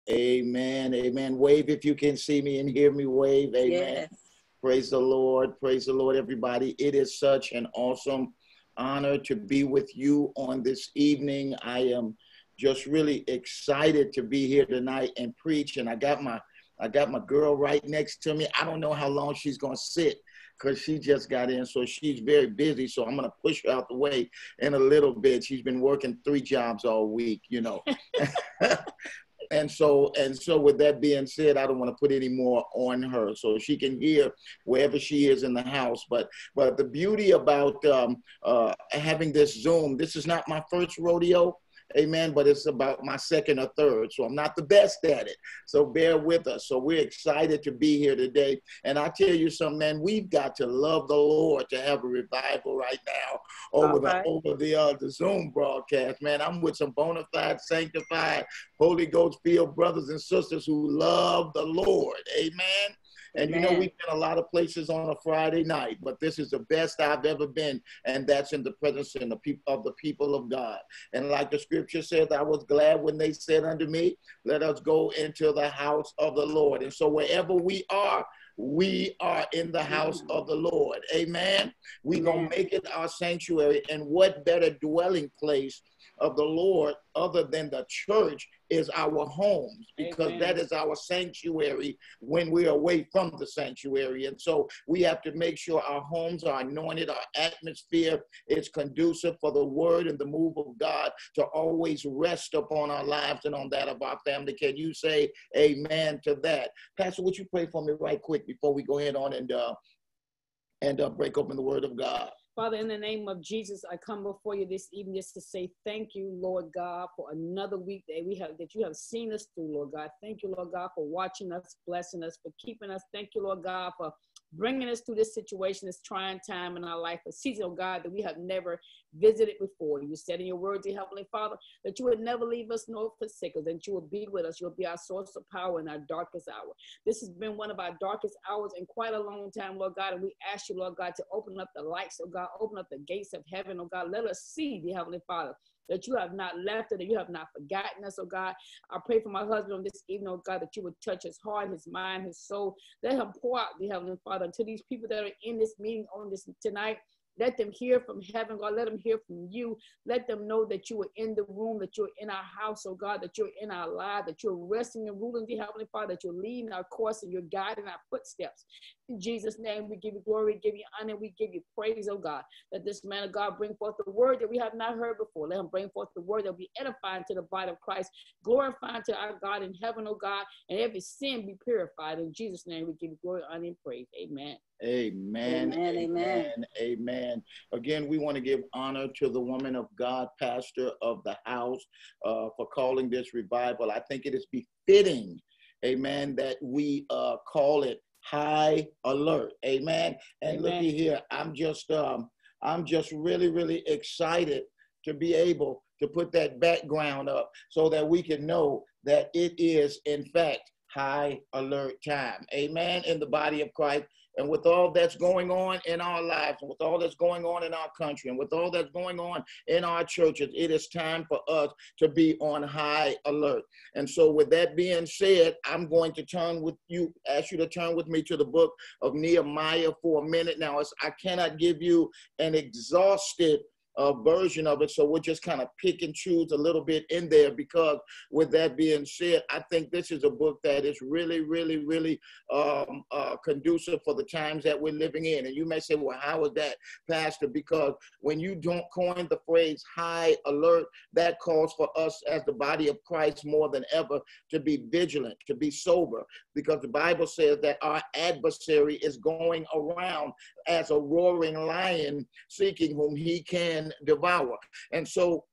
Amen. Amen. Wave if you can see me and hear me. Wave. Amen. Yes. Praise the Lord. Praise the Lord, everybody. It is such an awesome honor to be with you on this evening. I am just really excited to be here tonight and preach. And I got my girl right next to me. I don't know how long she's going to sit because she just got in. So she's very busy. So I'm going to push her out the way in a little bit. She's been working 3 jobs all week, you know. And so with that being said, I don't want to put any more on her so she can hear wherever she is in the house. But the beauty about having this Zoom, this is not my first rodeo. Amen. But it's about my second or third. So I'm not the best at it. So bear with us. So we're excited to be here today. And I tell you something, man, we've got to love the Lord to have a revival right now over the Zoom broadcast. Man, I'm with some bona fide, sanctified, Holy Ghost filled brothers and sisters who love the Lord. Amen. And you know, we've been a lot of places on a Friday night, but this is the best I've ever been. And that's in the presence of the people of God. And like the scripture says, I was glad when they said unto me, let us go into the house of the Lord. And so wherever we are in the house of the Lord. Amen. We're going to make it our sanctuary. And what better dwelling place of the Lord other than the church is our homes, because that is our sanctuary when we're away from the sanctuary. And so we have to make sure our homes are anointed, our atmosphere is conducive for the word and the move of God to always rest upon our lives and on that of our family. Can you say amen to that? Pastor, would you pray for me right quick before we go ahead on and break open the word of God? Father, in the name of Jesus, I come before you this evening just to say thank you, Lord God, for another week that you have seen us through, Lord God. Thank you, Lord God, for watching us, blessing us, for keeping us. Thank you, Lord God, for bringing us through this situation, this trying time in our life, a season, oh God, that we have never visited before. You said in your word, dear Heavenly Father, that you would never leave us nor forsake us, that you will be with us. You'll be our source of power in our darkest hour. This has been one of our darkest hours in quite a long time, Lord God, and we ask you, Lord God, to open up the lights, oh God, open up the gates of heaven, oh God. Let us see, dear Heavenly Father, that you have not left us, that you have not forgotten us, oh God. I pray for my husband on this evening, oh God, that you would touch his heart, his mind, his soul. Let him pour out, dear Heavenly Father, to these people that are in this meeting on this tonight. Let them hear from heaven, God. Let them hear from you. Let them know that you are in the room, that you're in our house, oh God, that you're in our lives, that you're resting and ruling, dear Heavenly Father, that you're leading our course and you're guiding our footsteps. In Jesus' name, we give you glory, we give you honor, we give you praise, oh God, that this man of God bring forth the word that we have not heard before. Let him bring forth the word that will be edifying to the body of Christ, glorifying to our God in heaven, oh God, and every sin be purified. In Jesus' name, we give you glory, honor, and praise. Amen. Amen. Amen. Amen. Amen. Again, we want to give honor to the woman of God, pastor of the house, for calling this revival. I think it is befitting, amen, that we call it high alert. Amen. And looky here, I'm just really, really excited to be able to put that background up so that we can know that it is, in fact, high alert time. Amen. In the body of Christ. And with all that's going on in our lives, and with all that's going on in our country, and with all that's going on in our churches, it is time for us to be on high alert. And so with that being said, I'm going to ask you to turn with me to the book of Nehemiah for a minute. Now, I cannot give you an exhaustive version of it, so we'll just kind of pick and choose a little bit in there, because with that being said, I think this is a book that is really, really, really conducive for the times that we're living in. And you may say, well, how is that, Pastor? Because when you don't coin the phrase high alert, that calls for us as the body of Christ more than ever to be vigilant, to be sober, because the Bible says that our adversary is going around as a roaring lion, seeking whom he can devour. And so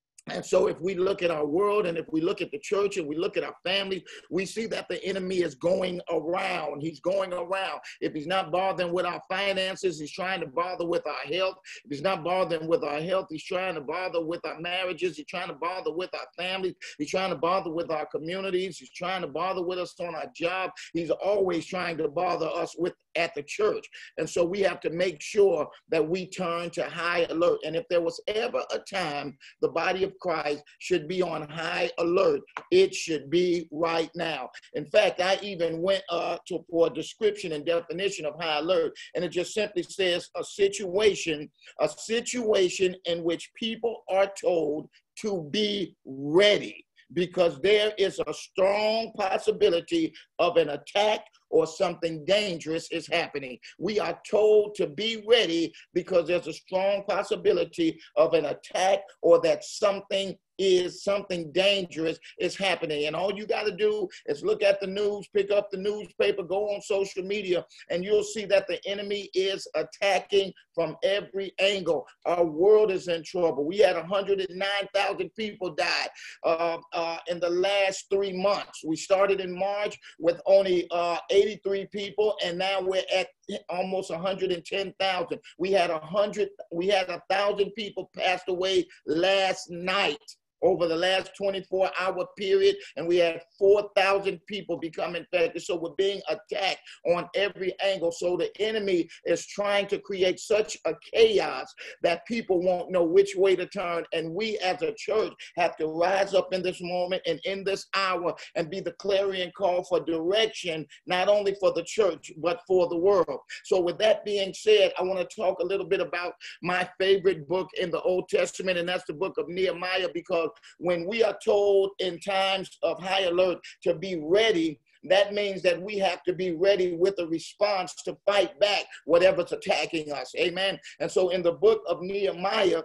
if we look at our world, and if we look at the church, and we look at our family, we see that the enemy is going around. He's going around. If he's not bothering with our finances, he's trying to bother with our health. If he's not bothering with our health, he's trying to bother with our marriages. He's trying to bother with our families. He's trying to bother with our communities. He's trying to bother with us on our job. He's always trying to bother us at the church. And so we have to make sure that we turn to high alert. And if there was ever a time the body of of Christ should be on high alert. It should be right now. In fact, I even went for a description and definition of high alert, and it just simply says a situation in which people are told to be ready, because there is a strong possibility of an attack or something dangerous is happening. We are told to be ready because there's a strong possibility of an attack or that something dangerous is happening. And all you got to do is look at the news, pick up the newspaper, go on social media, and you'll see that the enemy is attacking from every angle. Our world is in trouble. We had 109,000 people die in the last 3 months. We started in March with only 83 people, and now we're at almost 110,000. We had 1,000 people passed away last night over the last 24-hour period, and we had 4,000 people become infected. So we're being attacked on every angle. So the enemy is trying to create such a chaos that people won't know which way to turn. And we as a church have to rise up in this moment and in this hour and be the clarion call for direction, not only for the church, but for the world. So with that being said, I want to talk a little bit about my favorite book in the Old Testament, and that's the book of Nehemiah, because when we are told in times of high alert to be ready, that means that we have to be ready with a response to fight back whatever's attacking us. Amen. And so in the book of Nehemiah,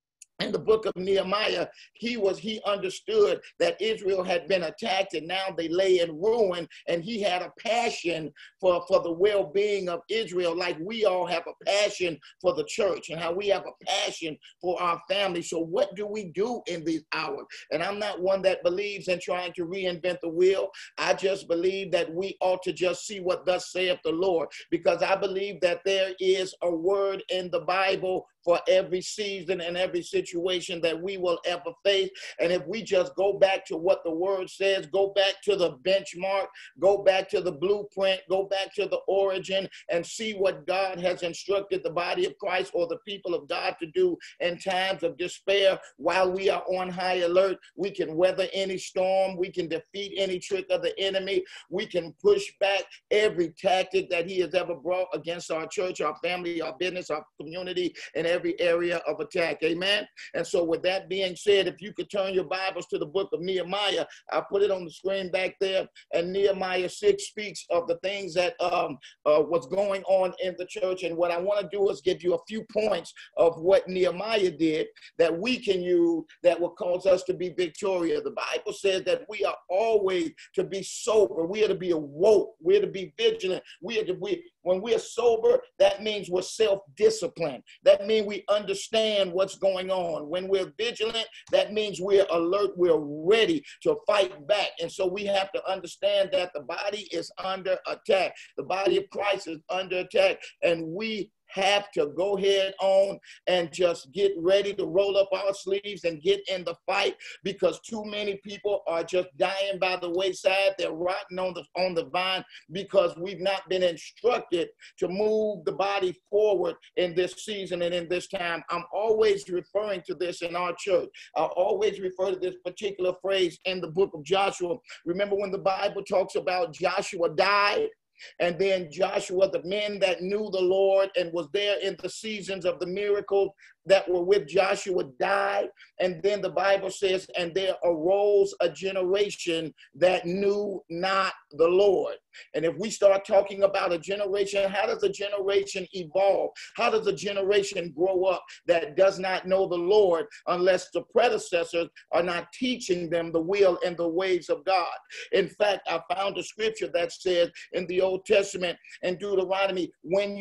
he understood that Israel had been attacked and now they lay in ruin, and he had a passion for the well-being of Israel, like we all have a passion for the church and how we have a passion for our family. So what do we do in these hours? And I'm not one that believes in trying to reinvent the wheel. I just believe that we ought to just see what thus saith the Lord, because I believe that there is a word in the Bible for every season and every situation that we will ever face. And if we just go back to what the word says, go back to the benchmark, go back to the blueprint, go back to the origin, and see what God has instructed the body of Christ or the people of God to do in times of despair. While we are on high alert, we can weather any storm, we can defeat any trick of the enemy, we can push back every tactic that he has ever brought against our church, our family, our business, our community, and every area of attack. Amen. And so with that being said, if you could turn your Bibles to the book of Nehemiah, I'll put it on the screen back there. And Nehemiah 6 speaks of the things that what's going on in the church. And what I want to do is give you a few points of what Nehemiah did that we can use that will cause us to be victorious. The Bible says that we are always to be sober. We are to be awoke. We are to be vigilant. When we're sober, that means we're self-disciplined. That means we understand what's going on. When we're vigilant, that means we're alert, we're ready to fight back. And so we have to understand that the body is under attack. The body of Christ is under attack, and we have to go head on and just get ready to roll up our sleeves and get in the fight, because too many people are just dying by the wayside. They're rotting on the vine because we've not been instructed to move the body forward in this season and in this time. I'm always referring to this in our church. I always refer to this particular phrase in the book of Joshua. Remember when the Bible talks about Joshua died? And then Joshua, the men that knew the Lord and was there in the seasons of the miracles that were with Joshua, died. And then the Bible says, and there arose a generation that knew not the Lord. And if we start talking about a generation, how does a generation evolve? How does a generation grow up that does not know the Lord unless the predecessors are not teaching them the will and the ways of God? In fact, I found a scripture that says in the Old Testament in Deuteronomy, when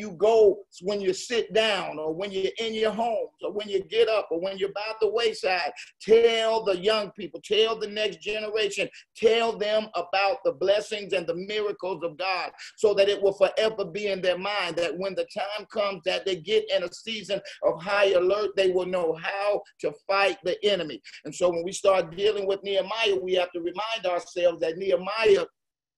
you sit down, or when you're in your homes, or when you get up, or when you're by the wayside, tell the young people, tell the next generation, tell them about the blessings and the miracles of God, so that it will forever be in their mind, that when the time comes that they get in a season of high alert, they will know how to fight the enemy. And so when we start dealing with Nehemiah, we have to remind ourselves that Nehemiah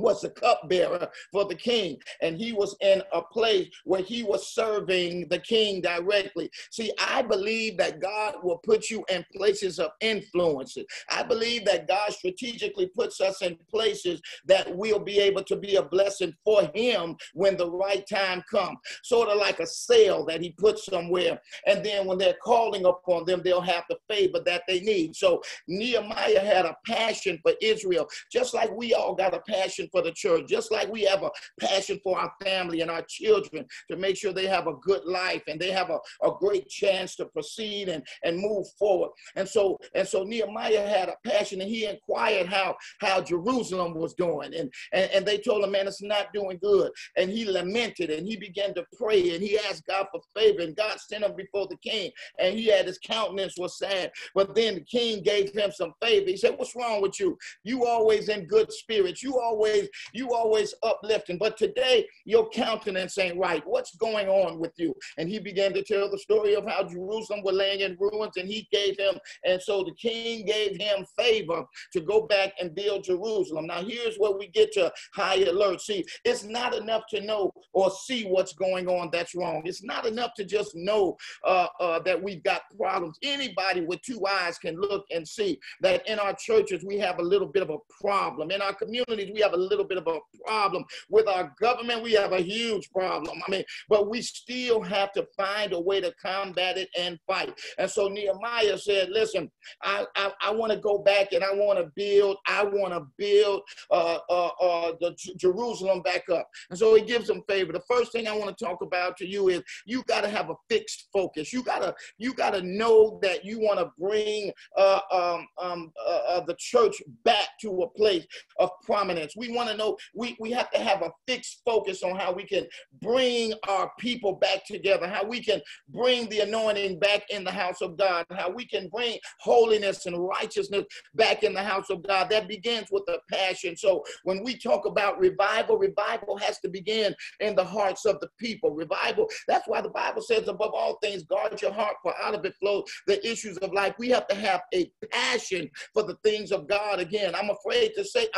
was the cupbearer for the king, and he was in a place where he was serving the king directly. See, I believe that God will put you in places of influence. I believe that God strategically puts us in places that we'll be able to be a blessing for him when the right time comes. Sort of like a sale that he puts somewhere, and then when they're calling upon them, they'll have the favor that they need. So Nehemiah had a passion for Israel, just like we all got a passion for the church, just like we have a passion for our family and our children to make sure they have a good life and they have a great chance to proceed and move forward. And so Nehemiah had a passion, and he inquired how Jerusalem was doing. And they told him, man, it's not doing good. And he lamented, and he began to pray, and he asked God for favor, and God sent him before the king, and he had his countenance was sad. But then the king gave him some favor. He said, what's wrong with you? You always in good spirits. You always uplifting. But today your countenance ain't right. What's going on with you? And he began to tell the story of how Jerusalem was laying in ruins, and he gave him, and so the king gave him favor to go back and build Jerusalem. Now here's where we get to high alert. See, it's not enough to know or see what's going on that's wrong. It's not enough to just know that we've got problems. Anybody with two eyes can look and see that in our churches we have a little bit of a problem. In our communities we have a little bit of a problem. With our government we have a huge problem. But we still have to find a way to combat it and fight. And so Nehemiah said, listen, I want to go back and I want to build the Jerusalem back up. And so he gives them favor. The first thing I want to talk about to you is you got to have a fixed focus. You got to know that you want to bring the church back to a place of prominence. We want to know, we have to have a fixed focus on how we can bring our people back together, how we can bring the anointing back in the house of God, how we can bring holiness and righteousness back in the house of God. That begins with a passion. So when we talk about revival has to begin in the hearts of the people. Revival, that's why the Bible says, above all things, guard your heart, for out of it flow the issues of life. We have to have a passion for the things of God. Again, I'm afraid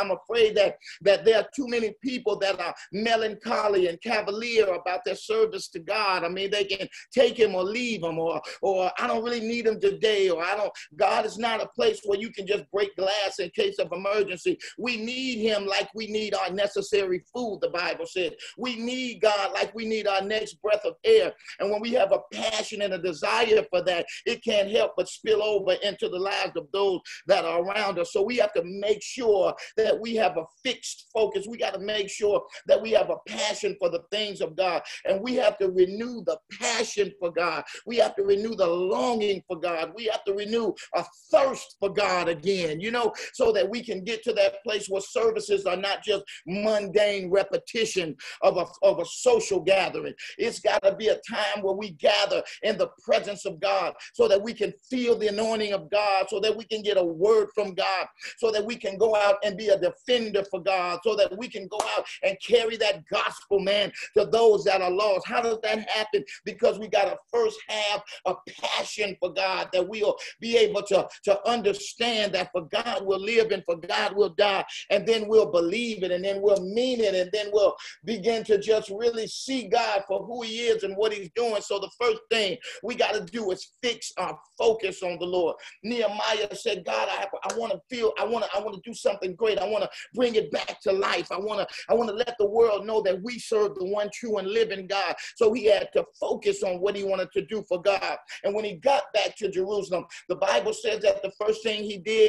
that there are too many people that are melancholy and cavalier about their service to God. They can take him or leave him, or I don't really need him today, or God is not a place where you can just break glass in case of emergency. We need him like we need our necessary food, the Bible said. We need God like we need our next breath of air. And when we have a passion and a desire for that, it can't help but spill over into the lives of those that are around us. So we have to make sure that we have a fixed focus. We got to make sure that we have a passion for the things of God. And we have to renew the passion for God. We have to renew the longing for God. We have to renew a thirst for God again, so that we can get to that place where services are not just mundane repetition of a social gathering. It's got to be a time where we gather in the presence of God so that we can feel the anointing of God, so that we can get a word from God, so that we can go out and be a defender for God, so that we can go out and carry that gospel, man, to those that are lost. How does that happen? Because we got to first have a passion for God, that we'll be able to understand that for God we'll live and for God we'll die, and then we'll believe it, and then we'll mean it, and then we'll begin to just really see God for who he is and what he's doing. So the first thing we got to do is fix our focus on the Lord. Nehemiah said, God, I want to do something great. I want to bring it back to life. I want to let the world know that we serve the one true and living God. So he had to focus on what he wanted to do for God. And when he got back to Jerusalem, the Bible says that the first thing he did,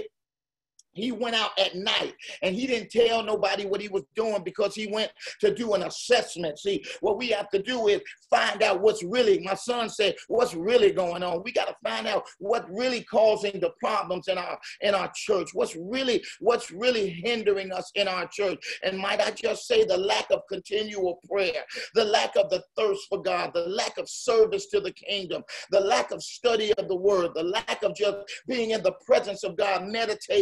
he went out at night, and he didn't tell nobody what he was doing, because he went to do an assessment. See, what we have to do is find out what's really, my son said, what's really going on. We got to find out what really causing the problems in our church. What's really hindering us in our church. And might I just say, the lack of continual prayer, the lack of the thirst for God, the lack of service to the kingdom, the lack of study of the word, the lack of just being in the presence of God, meditating day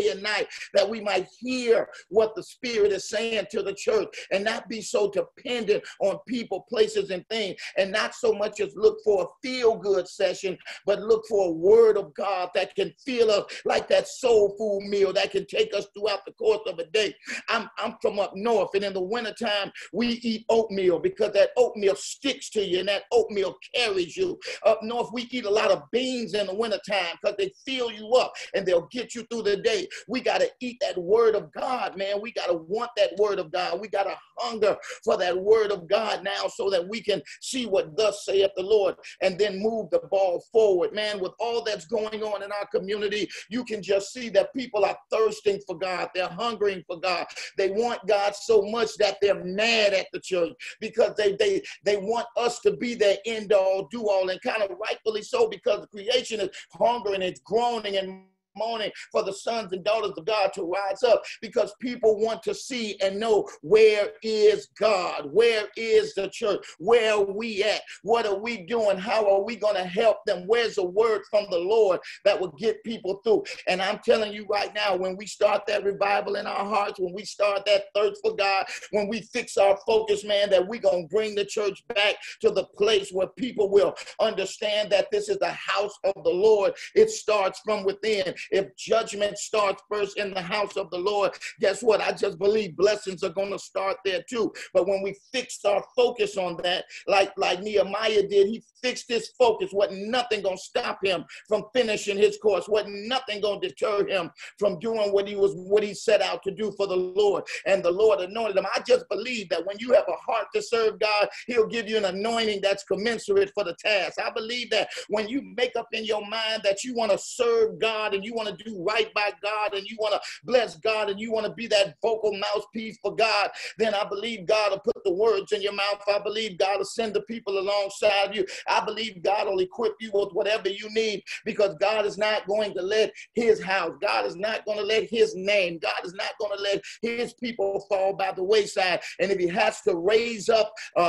day and night, that we might hear what the Spirit is saying to the church and not be so dependent on people, places, and things, and not so much as look for a feel-good session, but look for a word of God that can feel us like that soul food meal that can take us throughout the course of a day. I'm from up north, and in the wintertime, we eat oatmeal because that oatmeal sticks to you and that oatmeal carries you. Up north, we eat a lot of beans in the wintertime because they fill you up and they'll get you through the day. We got to eat that word of God, man. We got to want that word of God. We got to hunger for that word of God now so that we can see what thus saith the Lord and then move the ball forward. Man, with all that's going on in our community, you can just see that people are thirsting for God. They're hungering for God. They want God so much that they're mad at the church because they want us to be their end all, do all, and kind of rightfully so, because the creation is hungering, it's groaning and moaning for the sons and daughters of God to rise up, because people want to see and know, where is God? Where is the church? Where are we at? What are we doing? How are we going to help them? Where's a word from the Lord that will get people through? And I'm telling you right now, when we start that revival in our hearts, when we start that thirst for God, when we fix our focus, man, that we're going to bring the church back to the place where people will understand that this is the house of the Lord. It starts from within. If judgment starts first in the house of the Lord, guess what? I just believe blessings are going to start there too. But when we fixed our focus on that, like Nehemiah did, he fixed his focus. Wasn't nothing going to stop him from finishing his course. Wasn't nothing going to deter him from doing what he set out to do for the Lord. And the Lord anointed him. I just believe that when you have a heart to serve God, he'll give you an anointing that's commensurate for the task. I believe that when you make up in your mind that you want to serve God and you want to do right by God and you want to bless God and you want to be that vocal mouthpiece for God, then I believe God will put the words in your mouth. I believe God will send the people alongside you. I believe God will equip you with whatever you need, because God is not going to let his house, God is not going to let his name, God is not going to let his people fall by the wayside. And if he has to raise up a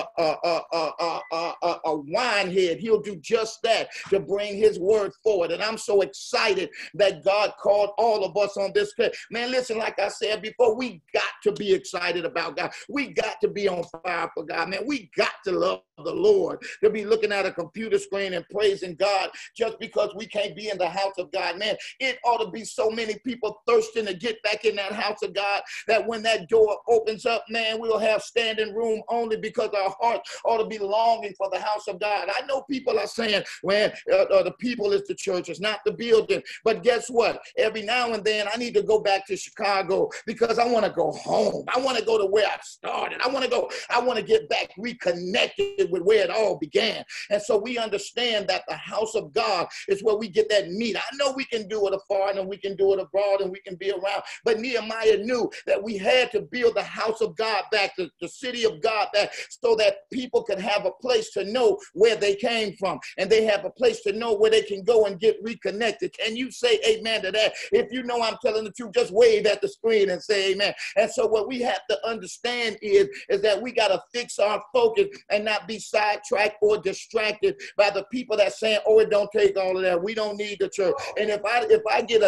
wine head, he'll do just that to bring his word forward. And I'm so excited that God called all of us on this. Man, listen, like I said before, we got to be excited about God. We got to be on fire for God, man. We got to love the Lord. To be looking at a computer screen and praising God just because we can't be in the house of God, man. It ought to be so many people thirsting to get back in that house of God that when that door opens up, man, we'll have standing room only, because our hearts ought to be longing for the house of God. I know people are saying, well, the people is the church, it's not the building. But guess what? Every now and then I need to go back to Chicago because I want to go home. I want to go to where I started. I want to get back reconnected with where it all began. And so we understand that the house of God is where we get that meat. I know we can do it afar and we can do it abroad and we can be around, but Nehemiah knew that we had to build the house of God back, the city of God back, so that people could have a place to know where they came from, and they have a place to know where they can go and get reconnected. Can you say amen to that? If you know I'm telling the truth, just wave at the screen and say amen. And so what we have to understand is that we got to fix our focus and not be sidetracked or distracted by the people that saying, oh, it don't take all of that. We don't need the church. And if I get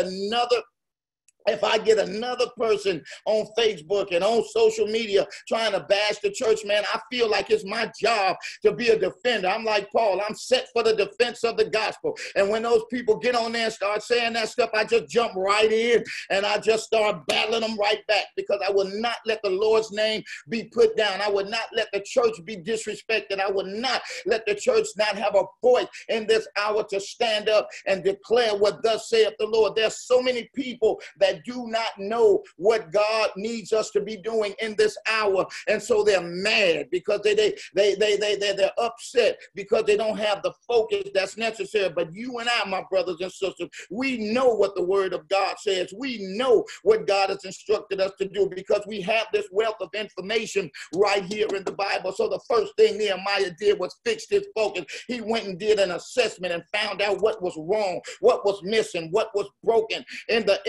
another person on Facebook and on social media trying to bash the church, man, I feel like it's my job to be a defender. I'm like Paul, I'm set for the defense of the gospel. And when those people get on there and start saying that stuff, I just jump right in and I just start battling them right back, because I will not let the Lord's name be put down. I would not let the church be disrespected. I would not let the church not have a voice in this hour to stand up and declare what thus saith the Lord. There's so many people that do not know what God needs us to be doing in this hour, and so they're mad because they're upset because they don't have the focus that's necessary. But you and I, my brothers and sisters, we know what the word of God says. We know what God has instructed us to do because we have this wealth of information right here in the Bible. So the first thing Nehemiah did was fix his focus. He went and did an assessment and found out what was wrong, what was missing, what was broken in the city.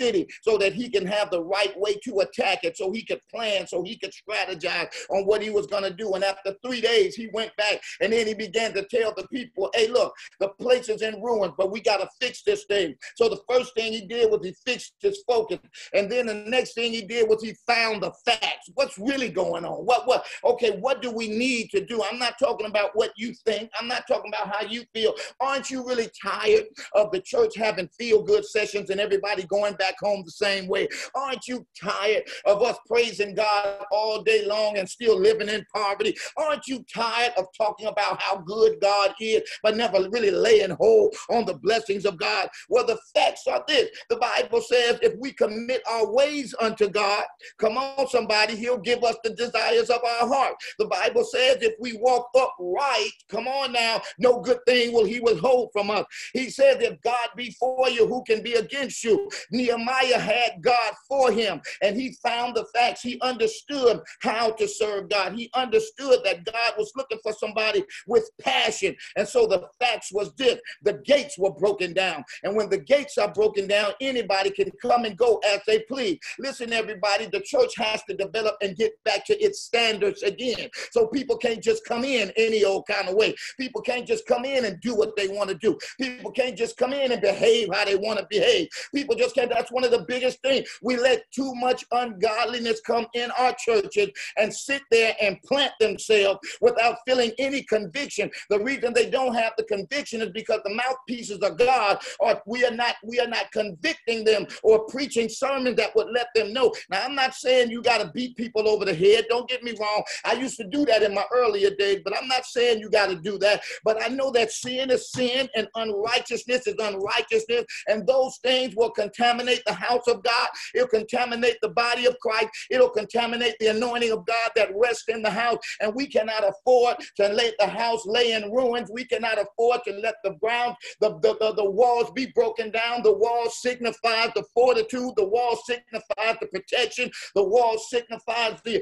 city so that he can have the right way to attack it, so he could plan, so he could strategize on what he was going to do. And after 3 days, he went back and then he began to tell the people, hey, look, the place is in ruins, but we got to fix this thing. So the first thing he did was he fixed his focus. And then the next thing he did was he found the facts. What's really going on? Okay, what do we need to do? I'm not talking about what you think. I'm not talking about how you feel. Aren't you really tired of the church having feel-good sessions and everybody going back home the same way? Aren't you tired of us praising God all day long and still living in poverty? Aren't you tired of talking about how good God is, but never really laying hold on the blessings of God? Well, the facts are this. The Bible says if we commit our ways unto God, come on, somebody, he'll give us the desires of our heart. The Bible says if we walk upright, come on now, no good thing will he withhold from us. He says if God be for you, who can be against you? Nehemiah had God for him, and he found the facts. He understood how to serve God. He understood that God was looking for somebody with passion. And so the facts was this: the gates were broken down. And when the gates are broken down, anybody can come and go as they please. Listen, everybody, the church has to develop and get back to its standards again. So people can't just come in any old kind of way. People can't just come in and do what they want to do. People can't just come in and behave how they want to behave. People just can't. That's one of the biggest things. We let too much ungodliness come in our churches and sit there and plant themselves without feeling any conviction. The reason they don't have the conviction is because the mouthpieces of God, or we are not convicting them or preaching sermons that would let them know. Now, I'm not saying you got to beat people over the head. Don't get me wrong. I used to do that in my earlier days, but I'm not saying you got to do that. But I know that sin is sin and unrighteousness is unrighteousness, and those things will contaminate the house of God. It'll contaminate the body of Christ. It'll contaminate the anointing of God that rests in the house, and we cannot afford to let the house lay in ruins. We cannot afford to let the ground, the walls be broken down. The wall signifies the fortitude. The wall signifies the protection. The wall signifies the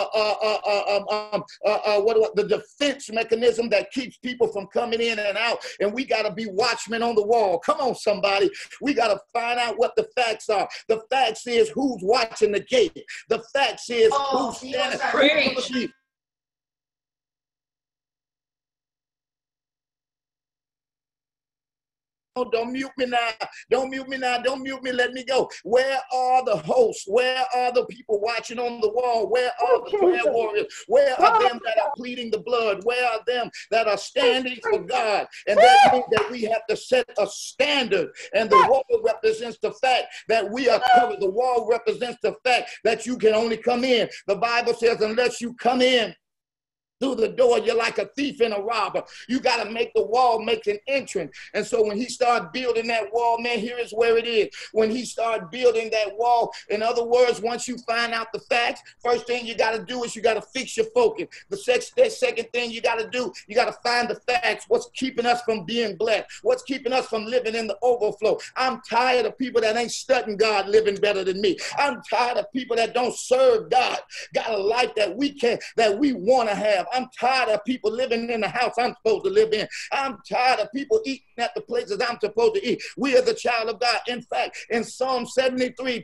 the defense mechanism that keeps people from coming in and out. And we got to be watchmen on the wall. Come on, somebody. We got to find out what the facts are. The facts is who's watching the gate. The facts is who's standing. Don't mute me now. Don't mute me now. Don't mute me. Let me go. Where are the hosts? Where are the people watching on the wall? Where are the prayer warriors? Where are them that are pleading the blood? Where are them that are standing for God? And that means that we have to set a standard. And the wall represents the fact that we are covered. The wall represents the fact that you can only come in. The Bible says unless you come in through the door, you're like a thief and a robber. You got to make the wall make an entrance. And so when he started building that wall, man, here is where it is. When he started building that wall, in other words, once you find out the facts, first thing you got to do is you got to fix your focus. The second thing you got to do, you got to find the facts. What's keeping us from being blessed? What's keeping us from living in the overflow? I'm tired of people that ain't studying God living better than me. I'm tired of people that don't serve God, got a life that we want to have. I'm tired of people living in the house I'm supposed to live in. I'm tired of people eating at the places I'm supposed to eat. We are the child of God. In fact, in Psalm 73,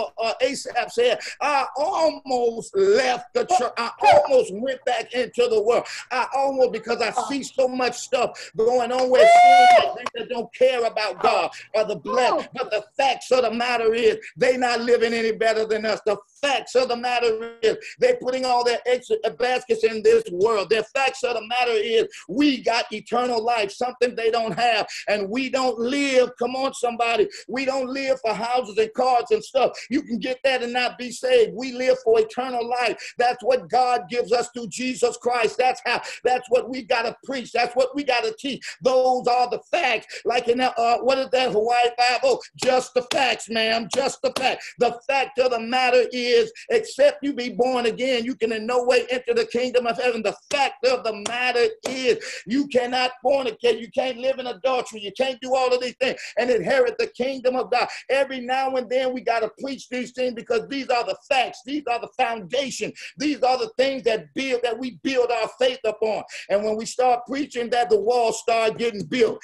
Asaph said, I almost left the church. I almost went back into the world. I almost, because I see so much stuff going on where they don't care about God or the blessed. But the facts of the matter is they not living any better than us. The facts of the matter is they're putting all their extra baskets in this world. The facts of the matter is we got eternal life, something they don't have, and we don't live. Come on, somebody. We don't live for houses and cars and stuff. You can get that and not be saved. We live for eternal life. That's what God gives us through Jesus Christ. That's what we got to preach. That's what we got to teach. Those are the facts. Like in that, what is that Hawaii Bible? Just the facts, ma'am. Just the facts. The fact of the matter is, except you be born again, you can in no way enter the kingdom of heaven. the fact of the matter is you cannot fornicate, you can't live in adultery, you can't do all of these things and inherit the kingdom of God. Every now and then we got to preach these things because these are the facts, these are the foundation, these are the things that we build our faith upon. And when we start preaching that, the walls start getting built,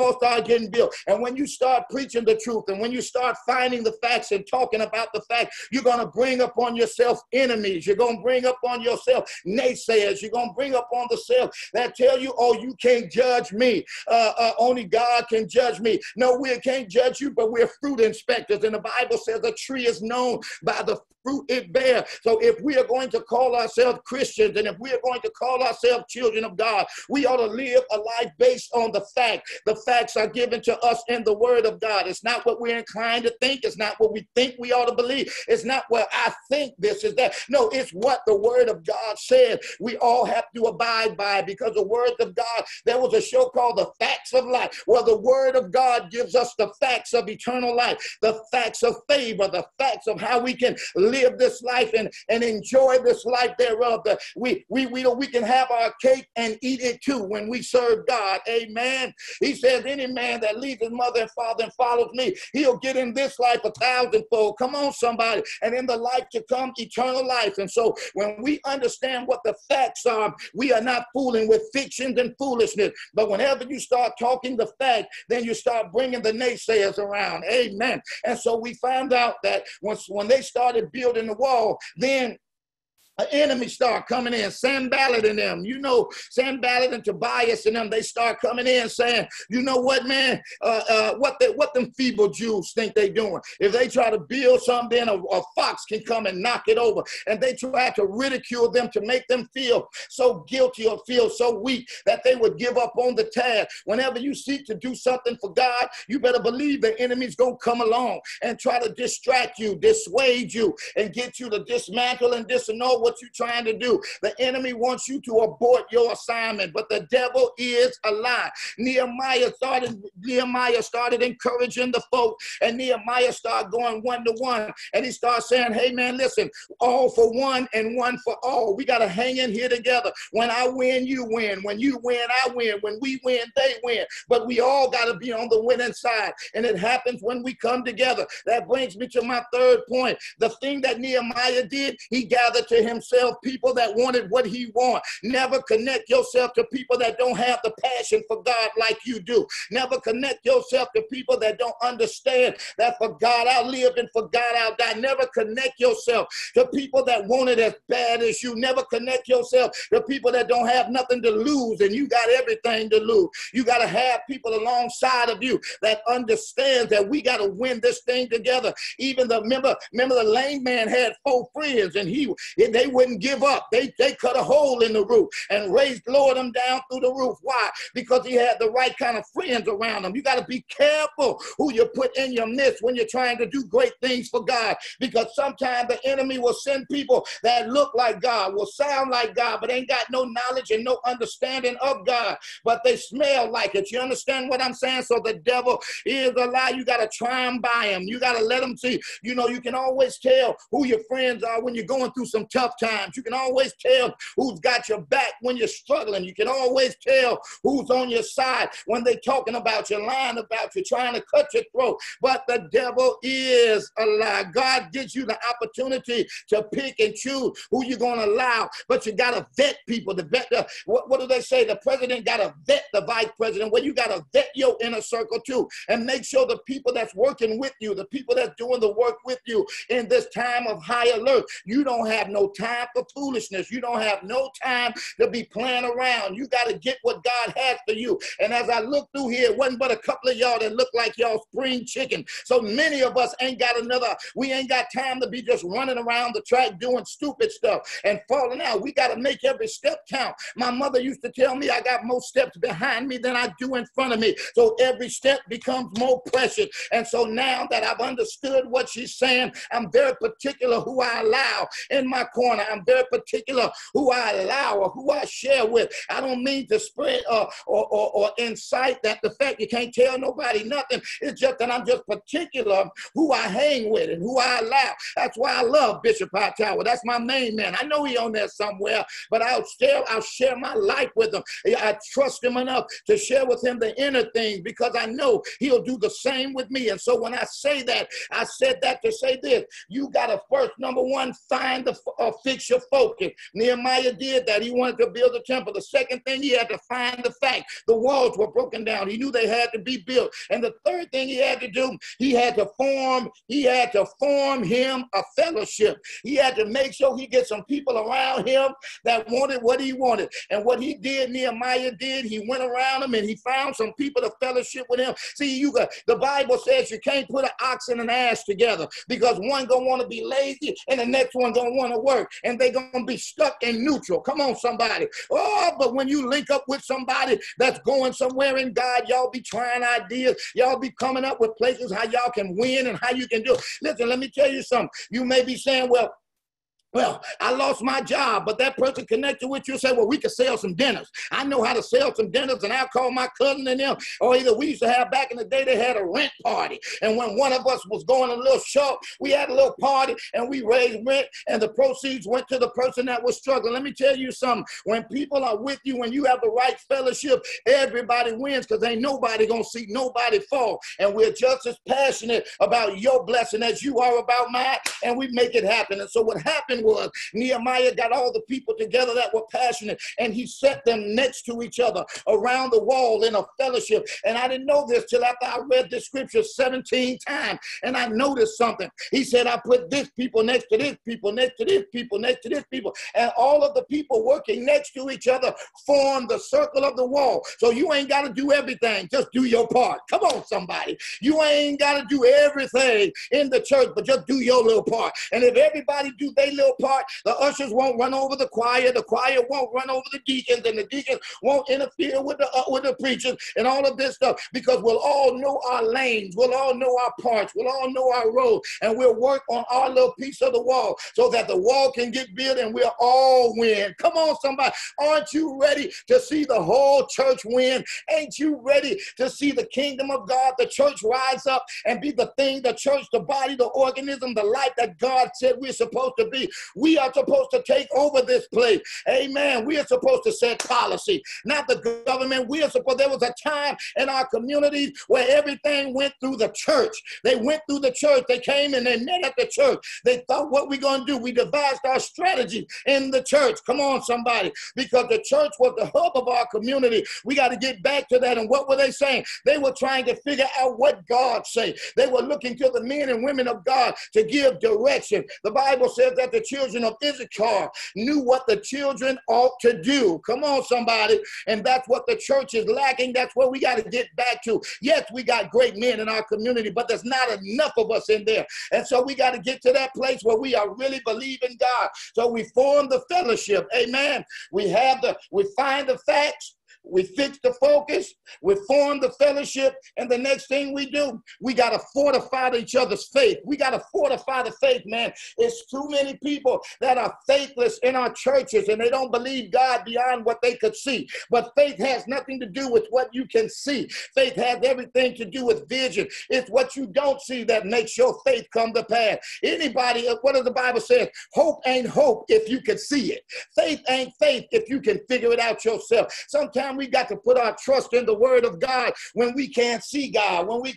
and when you start preaching the truth and when you start finding the facts and talking about the fact, you're going to bring upon yourself enemies, you're going to bring upon yourself naysayers, you're going to bring upon the self that tell you, oh, you can't judge me, only God can judge me. No, we can't judge you, but we're fruit inspectors, and the Bible says a tree is known by the fruit it bears. So if we are going to call ourselves Christians and if we are going to call ourselves children of God, we ought to live a life based on the fact. The facts are given to us in the word of God. It's not what we're inclined to think. It's not what we think we ought to believe. It's not what I think this is that. No, it's what the word of God said. We all have to abide by, because the word of God, there was a show called The Facts of Life, where the word of God gives us the facts of eternal life, the facts of favor, the facts of how we can live this life and enjoy this life thereof. We can have our cake and eat it too when we serve God. Amen. He says, any man that leaves his mother and father and follows me, he'll get in this life 1,000-fold. Come on, somebody. And in the life to come, eternal life. And so when we understand what the facts are, we are not fooling with fictions and foolishness. But whenever you start talking the fact, then you start bringing the naysayers around. Amen. And so we found out that when they started building the wall, then an enemy start coming in, Sanballat and them, Sanballat and Tobias and them, they start coming in saying, you know what, man, what them feeble Jews think they doing. If they try to build something, then a fox can come and knock it over. And they try to ridicule them to make them feel so guilty or feel so weak that they would give up on the task. Whenever you seek to do something for God, you better believe the enemy's going to come along and try to distract you, dissuade you, and get you to dismantle and disannul what you're trying to do. The enemy wants you to abort your assignment, but the devil is a lie. Nehemiah started encouraging the folk, and Nehemiah started going 1-to-1, and he started saying, hey man, listen, all for one and one for all. We got to hang in here together. When I win, you win. When you win, I win. When we win, they win. But we all got to be on the winning side, and it happens when we come together. That brings me to my third point. The thing that Nehemiah did, he gathered to himself people that wanted what he wanted. Never connect yourself to people that don't have the passion for God like you do. Never connect yourself to people that don't understand that for God I'll live and for God I'll die. Never connect yourself to people that want it as bad as you. Never connect yourself to people that don't have nothing to lose and you got everything to lose. You got to have people alongside of you that understand that we got to win this thing together. Even remember the lame man had 4 friends and they wouldn't give up. They cut a hole in the roof and lowered him down through the roof. Why? Because he had the right kind of friends around him. You got to be careful who you put in your midst when you're trying to do great things for God, because sometimes the enemy will send people that look like God, will sound like God, but ain't got no knowledge and no understanding of God, but they smell like it. You understand what I'm saying? So the devil is a lie. You got to try and buy him. You got to let him see. You can always tell who your friends are when you're going through some tough times. You can always tell who's got your back when you're struggling. You can always tell who's on your side when they're talking about you, lying about you, trying to cut your throat. But the devil is a lie. God gives you the opportunity to pick and choose who you're going to allow, but you got to vet people. What do they say? The president got to vet the vice president. Well, you got to vet your inner circle too, and make sure the people that's working with you, the people that's doing the work with you in this time of high alert, you don't have no time for foolishness. You don't have no time to be playing around. You got to get what God has for you. And as I look through here, it wasn't but a couple of y'all that look like y'all spring chicken. So many of us we ain't got time to be just running around the track doing stupid stuff and falling out. We got to make every step count. My mother used to tell me I got more steps behind me than I do in front of me. So every step becomes more precious. And so now that I've understood what she's saying, I'm very particular who I allow in my corner. one. I'm very particular who I allow or who I share with. I don't mean to spread or incite that the fact you can't tell nobody nothing. It's just that I'm just particular who I hang with and who I allow. That's why I love Bishop Hightower. That's my main man. I know he on there somewhere, but I'll share my life with him. I trust him enough to share with him the inner things because I know he'll do the same with me. And so when I say that, I said that to say this. You got to first, number one, fix your focus. Nehemiah did that. He wanted to build a temple. The second thing, he had to find the fact. The walls were broken down. He knew they had to be built. And the third thing he had to do, he had to form him a fellowship. He had to make sure he get some people around him that wanted what he wanted. And what he did, Nehemiah did, he went around him and he found some people to fellowship with him. See, the Bible says you can't put an ox and an ass together because one gonna want to be lazy and the next one gonna want to work and they gonna be stuck in neutral. Come on, somebody. Oh, but when you link up with somebody that's going somewhere in God, y'all be trying ideas. Y'all be coming up with places how y'all can win and how you can do it. Listen, let me tell you something. You may be saying, well, I lost my job, but that person connected with you said, well, we could sell some dinners. I know how to sell some dinners, and I'll call my cousin and them. Or either we used to have back in the day, they had a rent party. And when one of us was going a little short, we had a little party, and we raised rent, and the proceeds went to the person that was struggling. Let me tell you something. When people are with you, when you have the right fellowship, everybody wins because ain't nobody going to see nobody fall. And we're just as passionate about your blessing as you are about mine, and we make it happen. And so what happened was Nehemiah got all the people together that were passionate and he set them next to each other around the wall in a fellowship. And I didn't know this till after I read the scripture 17 times and I noticed something. He said, I put this people next to this people, next to this people, next to this people. And all of the people working next to each other formed the circle of the wall. So you ain't got to do everything. Just do your part. Come on, somebody. You ain't got to do everything in the church, but just do your little part. And if everybody do their little part, the ushers won't run over the choir won't run over the deacons, and the deacons won't interfere with the preachers and all of this stuff, because we'll all know our lanes, we'll all know our parts, we'll all know our role, and we'll work on our little piece of the wall so that the wall can get built and we'll all win. Come on, somebody. Aren't you ready to see the whole church win? Ain't you ready to see the kingdom of God, the church rise up and be the thing, the church, the body, the organism, the life that God said we're supposed to be? We are supposed to take over this place. Amen. We are supposed to set policy, not the government. There was a time in our communities where everything went through the church. They went through the church. They came and they met at the church. They thought, what we going to do? We devised our strategy in the church. Come on, somebody. Because the church was the hub of our community. We got to get back to that. And what were they saying? They were trying to figure out what God said. They were looking to the men and women of God to give direction. The Bible says that the children of Issachar knew what the children ought to do. Come on, somebody. And that's what the church is lacking. That's what we got to get back to. Yes, we got great men in our community, but there's not enough of us in there. And so we got to get to that place where we are really believing God. So we form the fellowship. Amen. We find the facts. We fix the focus, we form the fellowship, and the next thing we do, we got to fortify each other's faith. We got to fortify the faith, man. It's too many people that are faithless in our churches, and they don't believe God beyond what they could see. But faith has nothing to do with what you can see. Faith has everything to do with vision. It's what you don't see that makes your faith come to pass. Anybody, what does the Bible say? Hope ain't hope if you can see it. Faith ain't faith if you can figure it out yourself. Sometimes we got to put our trust in the word of God when we can't see God, when we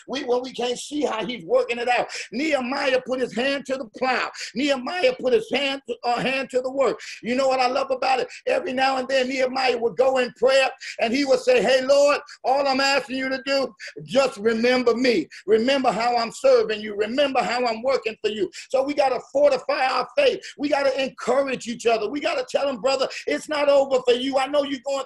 can't see how he's working it out. Nehemiah put his hand to the plow. Nehemiah put his hand to the work. You know what I love about it? Every now and then Nehemiah would go in prayer and he would say, hey, Lord, all I'm asking you to do, just remember me. Remember how I'm serving you. Remember how I'm working for you. So we got to fortify our faith. We got to encourage each other. We got to tell them, brother, it's not over for you. I know you're going through a tough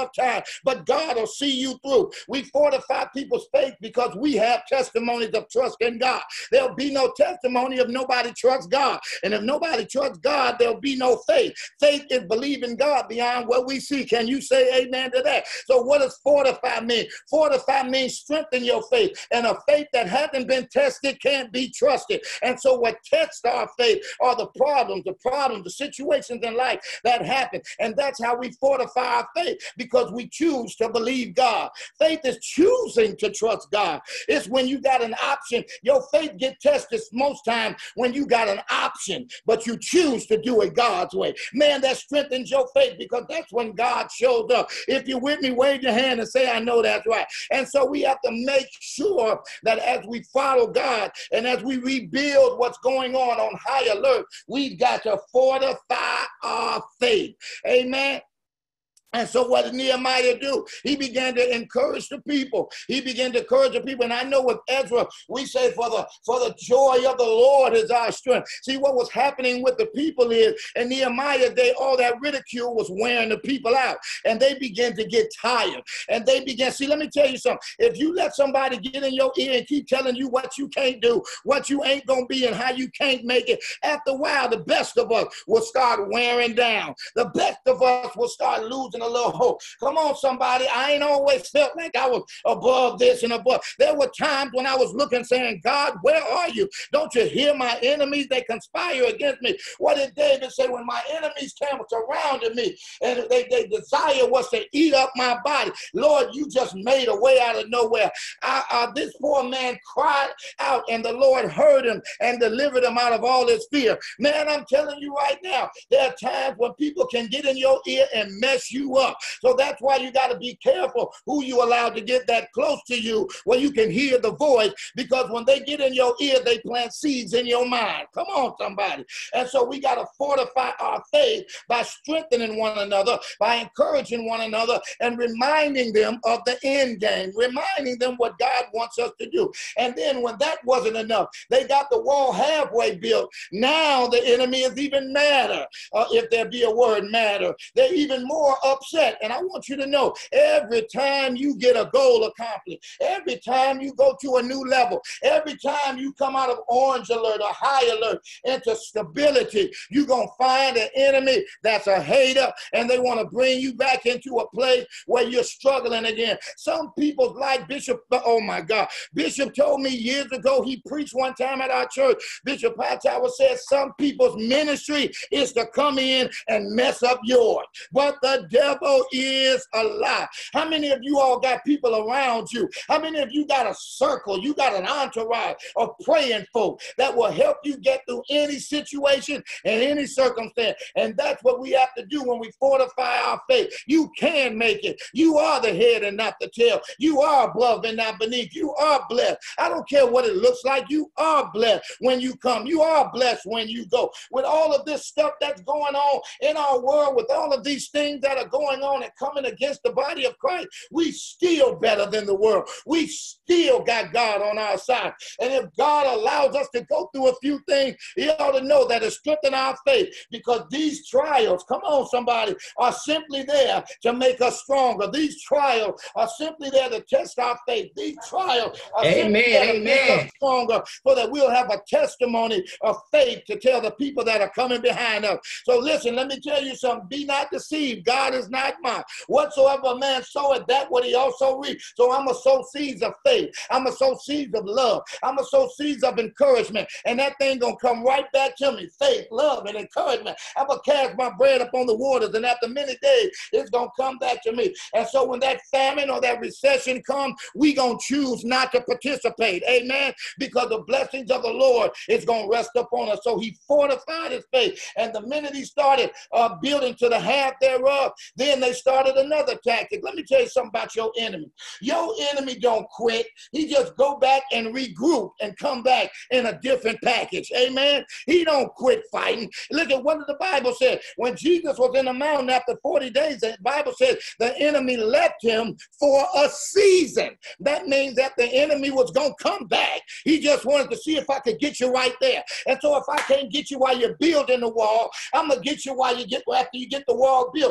tough time, but God will see you through. We fortify people's faith because we have testimonies of trust in God. There'll be no testimony if nobody trusts God. And if nobody trusts God, there'll be no faith. Faith is believing God beyond what we see. Can you say amen to that? So what does fortify mean? Fortify means strengthen your faith. And a faith that hasn't been tested can't be trusted. And so what tests our faith are the problems, the situations in life that happen. And that's how we fortify our faith, because we choose to believe God. Faith is choosing to trust God. It's when you got an option. Your faith gets tested most times when you got an option, but you choose to do it God's way. Man, that strengthens your faith, because that's when God shows up. If you're with me, wave your hand and say, I know that's right. And so we have to make sure that as we follow God and as we rebuild what's going on high alert, we've got to fortify our faith. Amen. And so what did Nehemiah do? He began to encourage the people. He began to encourage the people. And I know with Ezra, we say for the joy of the Lord is our strength. See, what was happening with the people is, in Nehemiah, all that ridicule was wearing the people out. And they began to get tired. And they began, see, let me tell you something. If you let somebody get in your ear and keep telling you what you can't do, what you ain't going to be, and how you can't make it, after a while, the best of us will start wearing down. The best of us will start losing a little hope. Come on, somebody. I ain't always felt like I was above this and above. There were times when I was looking, saying, God, where are you? Don't you hear my enemies? They conspire against me. What did David say? When my enemies came surrounded me and they desire was to eat up my body. Lord, you just made a way out of nowhere. This poor man cried out, and the Lord heard him and delivered him out of all his fear. Man, I'm telling you right now, there are times when people can get in your ear and mess you up. So that's why you got to be careful who you allow to get that close to you where you can hear the voice, because when they get in your ear, they plant seeds in your mind. Come on, somebody. And so we got to fortify our faith by strengthening one another, by encouraging one another, and reminding them of the end game, reminding them what God wants us to do. And then when that wasn't enough, they got the wall halfway built. Now the enemy is even madder, if there be a word, madder. They're even more upset. And I want you to know, every time you get a goal accomplished, every time you go to a new level, every time you come out of orange alert or high alert into stability, you're going to find an enemy that's a hater, and they want to bring you back into a place where you're struggling again. Some people like Bishop, oh my God, Bishop told me years ago, he preached one time at our church, Bishop Hightower said some people's ministry is to come in and mess up yours. But the devil is a lie. How many of you all got people around you? How many of you got a circle? You got an entourage of praying folk that will help you get through any situation and any circumstance. And that's what we have to do when we fortify our faith. You can make it. You are the head and not the tail. You are above and not beneath. You are blessed. I don't care what it looks like. You are blessed when you come. You are blessed when you go. With all of this stuff that's going on in our world, with all of these things that are going on and coming against the body of Christ, we still better than the world. We still got God on our side. And if God allows us to go through a few things, you ought to know that it strengthens our faith, because these trials, come on somebody, are simply there to make us stronger. These trials are simply there to test our faith. These trials are simply there to make us stronger, so that we'll have a testimony of faith to tell the people that are coming behind us. So listen, let me tell you something. Be not deceived. God is not mocked. Whatsoever a man soweth, that what he also reaps. So I'm going to sow seeds of faith. I'm going to sow seeds of love. I'm going to sow seeds of encouragement. And that thing going to come right back to me. Faith, love, and encouragement. I'm going to cast my bread upon the waters. And after many days, it's going to come back to me. And so when that famine or that recession comes, we going to choose not to participate. Amen. Because the blessings of the Lord is going to rest upon us. So he fortified his faith. And the minute he started building to the half thereof, then they started another tactic. Let me tell you something about your enemy. Your enemy don't quit. He just go back and regroup and come back in a different package. Amen. He don't quit fighting. Look at what the Bible said. When Jesus was in the mountain after 40 days, the Bible says the enemy left him for a season. That means that the enemy was going to come back. He just wanted to see if I could get you right there. And so if I can't get you while you're building the wall, I'm going to get you while you get, after you get the wall built. See,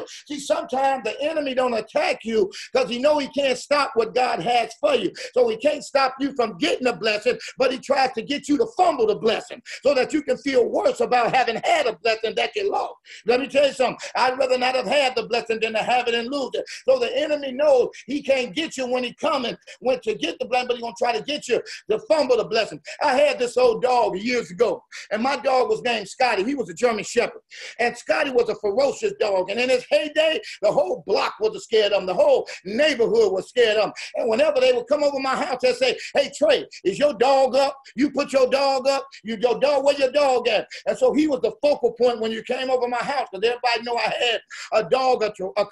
sometimes the enemy don't attack you because he know he can't stop what God has for you. So he can't stop you from getting a blessing, but he tries to get you to fumble the blessing so that you can feel worse about having had a blessing that you lost. Let me tell you something. I'd rather not have had the blessing than to have it and lose it. So the enemy knows he can't get you when he coming, when to get the blessing, but he's going to try to get you to fumble the blessing. I had this old dog years ago, and my dog was named Scotty. He was a German Shepherd, and Scotty was a ferocious dog, and in his heyday, the whole block was scared of him. The whole neighborhood was scared of him. And whenever they would come over my house, they'd say, hey, Trey, is your dog up? You put your dog up? Your dog, where your dog at? And so he was the focal point when you came over my house, because everybody know I had a dog,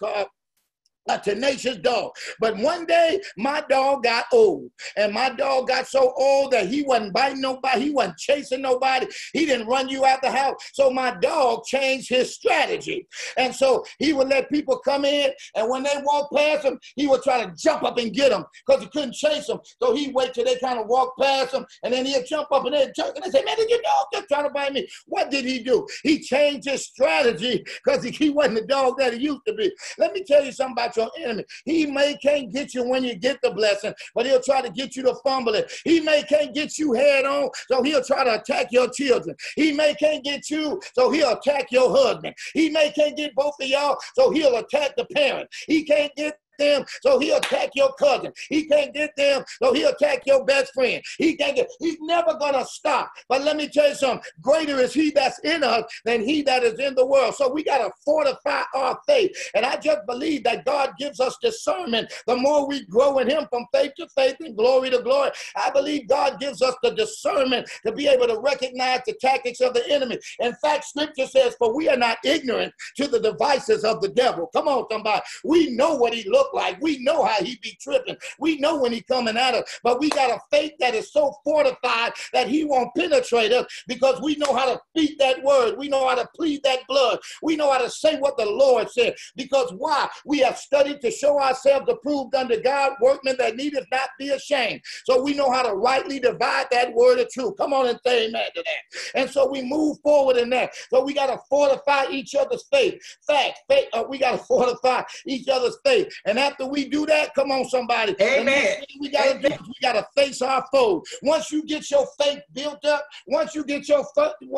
a tenacious dog. But one day, my dog got old. And my dog got so old that he wasn't biting nobody. He wasn't chasing nobody. He didn't run you out the house. So my dog changed his strategy. And so he would let people come in, and when they walked past him, he would try to jump up and get them because he couldn't chase them. So he'd wait till they kind of walk past him, and then he'd jump up and they'd jump. And they say, man, did your dog just trying to bite me? What did he do? He changed his strategy because he wasn't the dog that he used to be. Let me tell you something about your enemy. He can't get you when you get the blessing, but he'll try to get you to fumble it. He can't get you head on, so he'll try to attack your children. He can't get you, so he'll attack your husband. He can't get both of y'all, so he'll attack the parent. He can't get them, so he'll attack your cousin. He can't get them, so he'll attack your best friend. He's never gonna stop. But let me tell you something, greater is he that's in us than he that is in the world. So we gotta fortify our faith. And I just believe that God gives us discernment. The more we grow in him from faith to faith and glory to glory, I believe God gives us the discernment to be able to recognize the tactics of the enemy. In fact, scripture says, for we are not ignorant to the devices of the devil. Come on, somebody. We know what he looks like. We know how he be tripping. We know when he coming at us, but we got a faith that is so fortified that he won't penetrate us because we know how to speak that word. We know how to plead that blood. We know how to say what the Lord said. Because why? We have studied to show ourselves approved unto God, workmen that needeth not be ashamed. So we know how to rightly divide that word of truth. Come on and say amen to that. And so we move forward in that. So we got to fortify each other's faith. We got to fortify each other's faith. And after we do that, come on, somebody. Amen. We got to do is we got to face our foes. Once you get your faith built up, once you get your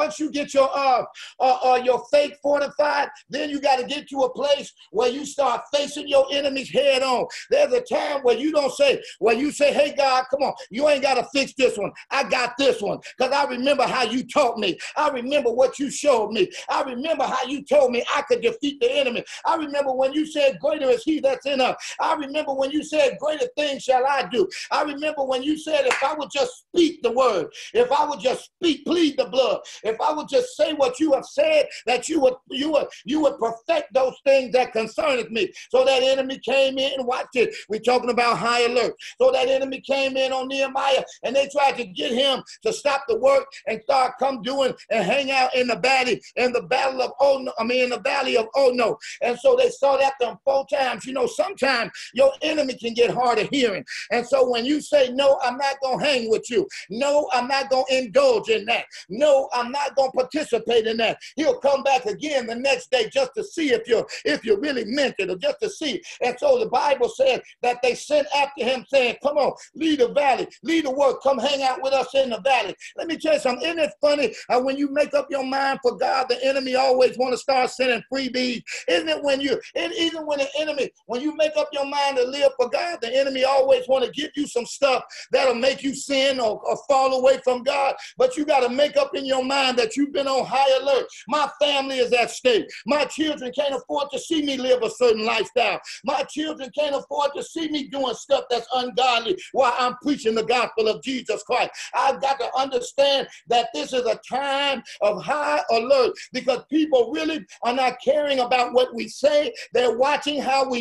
faith fortified, then you got to get to a place where you start facing your enemies head on. There's a time where you don't say, where you say, hey, God, come on, you ain't got to fix this one. I got this one because I remember how you taught me. I remember what you showed me. I remember how you told me I could defeat the enemy. I remember when you said, greater is he that's in us. I remember when you said, greater things shall I do. I remember when you said, if I would just speak the word, if I would just plead the blood, if I would just say what you have said, that you would perfect those things that concerneth me. So that enemy came in, watch it. We're talking about high alert. So that enemy came in on Nehemiah, and they tried to get him to stop the work and start come doing and hang out in the valley, in the valley of Ono. And so they sought after him 4 times. You know, sometimes your enemy can get hard of hearing. And so when you say, no, I'm not going to hang with you. No, I'm not going to indulge in that. No, I'm not going to participate in that. He'll come back again the next day just to see if you really meant it, or just to see. And so the Bible said that they sent after him saying, come on, leave the valley, leave the work, come hang out with us in the valley. Let me tell you something. Isn't it funny how when you make up your mind for God, the enemy always want to start sending freebies? Isn't it when you make up your mind to live for God, the enemy always want to give you some stuff that'll make you sin or fall away from God. But you got to make up in your mind that you've been on high alert. My family is at stake. My children can't afford to see me live a certain lifestyle. My children can't afford to see me doing stuff that's ungodly while I'm preaching the gospel of Jesus Christ. I've got to understand that this is a time of high alert because people really are not caring about what we say. They're watching how we live.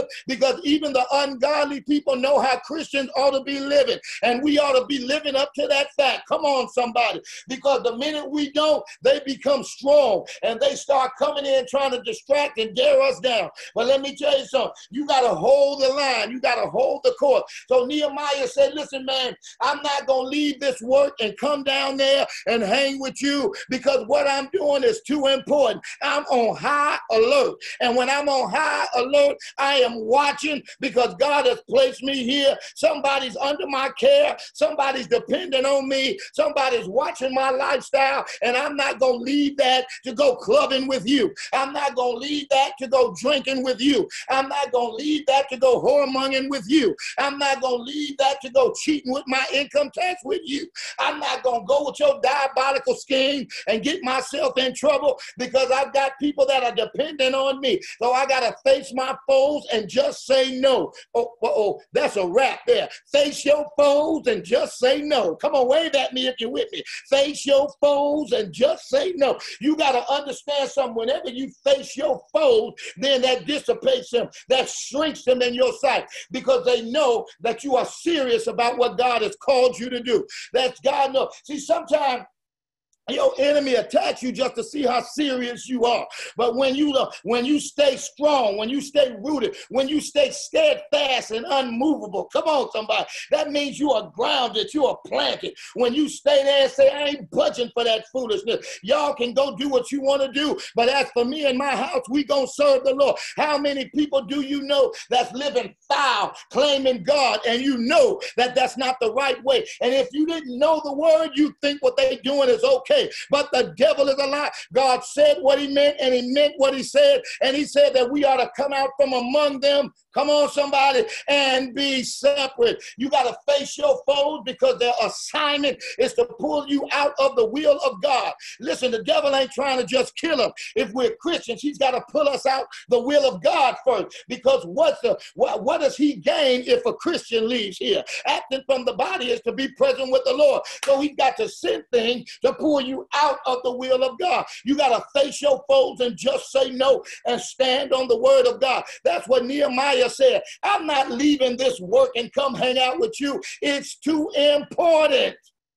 because even the ungodly people know how Christians ought to be living, and we ought to be living up to that fact. Come on, somebody, because the minute we don't, they become strong and they start coming in trying to distract and tear us down. But let me tell you something, you got to hold the line, you got to hold the course. So Nehemiah said, listen, man, I'm not going to leave this work and come down there and hang with you, because what I'm doing is too important. I'm on high alert, and when I'm on high alert, I am watching, because God has placed me here. Somebody's under my care, somebody's depending on me, somebody's watching my lifestyle, and I'm not going to leave that to go clubbing with you. I'm not going to leave that to go drinking with you. I'm not going to leave that to go whoremongering with you. I'm not going to leave that to go cheating with my income tax with you. I'm not going to go with your diabolical scheme and get myself in trouble, because I've got people that are dependent on me. So I got to face my foes and just say no. Oh, that's a wrap there. Face your foes and just say no. Come on, wave at me if you're with me. Face your foes and just say no. You got to understand something. Whenever you face your foes, then that dissipates them, that shrinks them in your sight, because they know that you are serious about what God has called you to do. That's God knows. See, sometimes your enemy attacks you just to see how serious you are. But when you stay strong, when you stay rooted, when you stay steadfast and unmovable, come on, somebody, that means you are grounded, you are planted. When you stay there and say, I ain't budging for that foolishness. Y'all can go do what you want to do, but as for me and my house, we gonna serve the Lord. How many people do you know that's living foul, claiming God, and you know that that's not the right way? And if you didn't know the word, you think what they're doing is okay. But the devil is a lie. God said what he meant, and he meant what he said, and he said that we ought to come out from among them. Come on, somebody, and be separate. You got to face your foes, because their assignment is to pull you out of the will of God. Listen, the devil ain't trying to just kill them. If we're Christians, he's got to pull us out the will of God first, because what does he gain if a Christian leaves here? Acting from the body is to be present with the Lord. So he's got to send things to pull you out of the will of God. You got to face your foes and just say no and stand on the word of God. That's what Nehemiah said. I'm not leaving this work and come hang out with you. It's too important.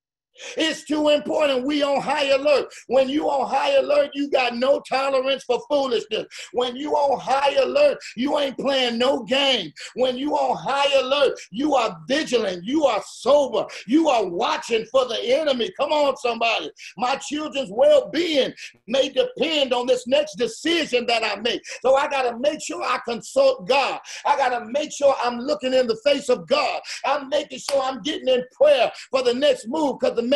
It's too important. We on high alert. When you on high alert, you got no tolerance for foolishness. When you on high alert, you ain't playing no game. When you on high alert, you are vigilant. You are sober. You are watching for the enemy. Come on, somebody. My children's well-being may depend on this next decision that I make. So I got to make sure I consult God. I got to make sure I'm looking in the face of God. I'm making sure I'm getting in prayer for the next move, because the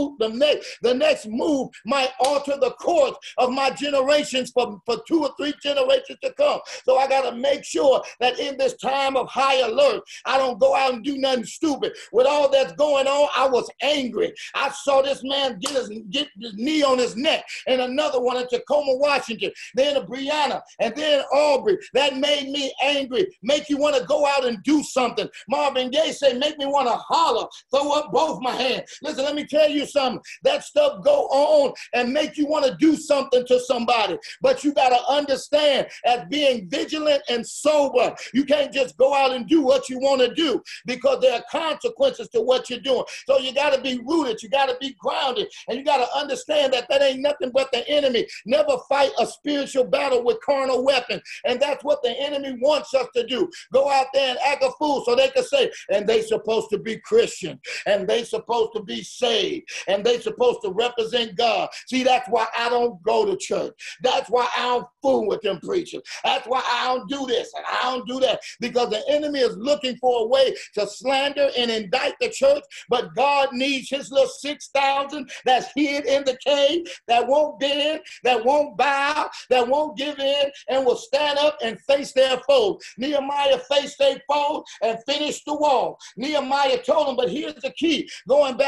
next move might alter the course of my generations for 2 or 3 generations to come. So I got to make sure that in this time of high alert, I don't go out and do nothing stupid. With all that's going on, I was angry. I saw this man get his knee on his neck, and another one in Tacoma, Washington, then a Brianna, and then Aubrey. That made me angry. Make you want to go out and do something. Marvin Gaye said, make me want to holler, throw up both my hands. Listen, let me tell you something. That stuff go on and make you want to do something to somebody. But you got to understand, as being vigilant and sober, you can't just go out and do what you want to do, because there are consequences to what you're doing. So you got to be rooted. You got to be grounded. And you got to understand that that ain't nothing but the enemy. Never fight a spiritual battle with carnal weapons. And that's what the enemy wants us to do. Go out there and act a fool so they can say, and they supposed to be Christian, and they supposed to be saved, and they supposed to represent God. See, that's why I don't go to church. That's why I don't fool with them preachers. That's why I don't do this and I don't do that, because the enemy is looking for a way to slander and indict the church. But God needs his little 6,000 that's hid in the cave, that won't bend, that won't bow, that won't give in, and will stand up and face their foes. Nehemiah faced their foes and finished the wall. Nehemiah told them, but here's the key, going back to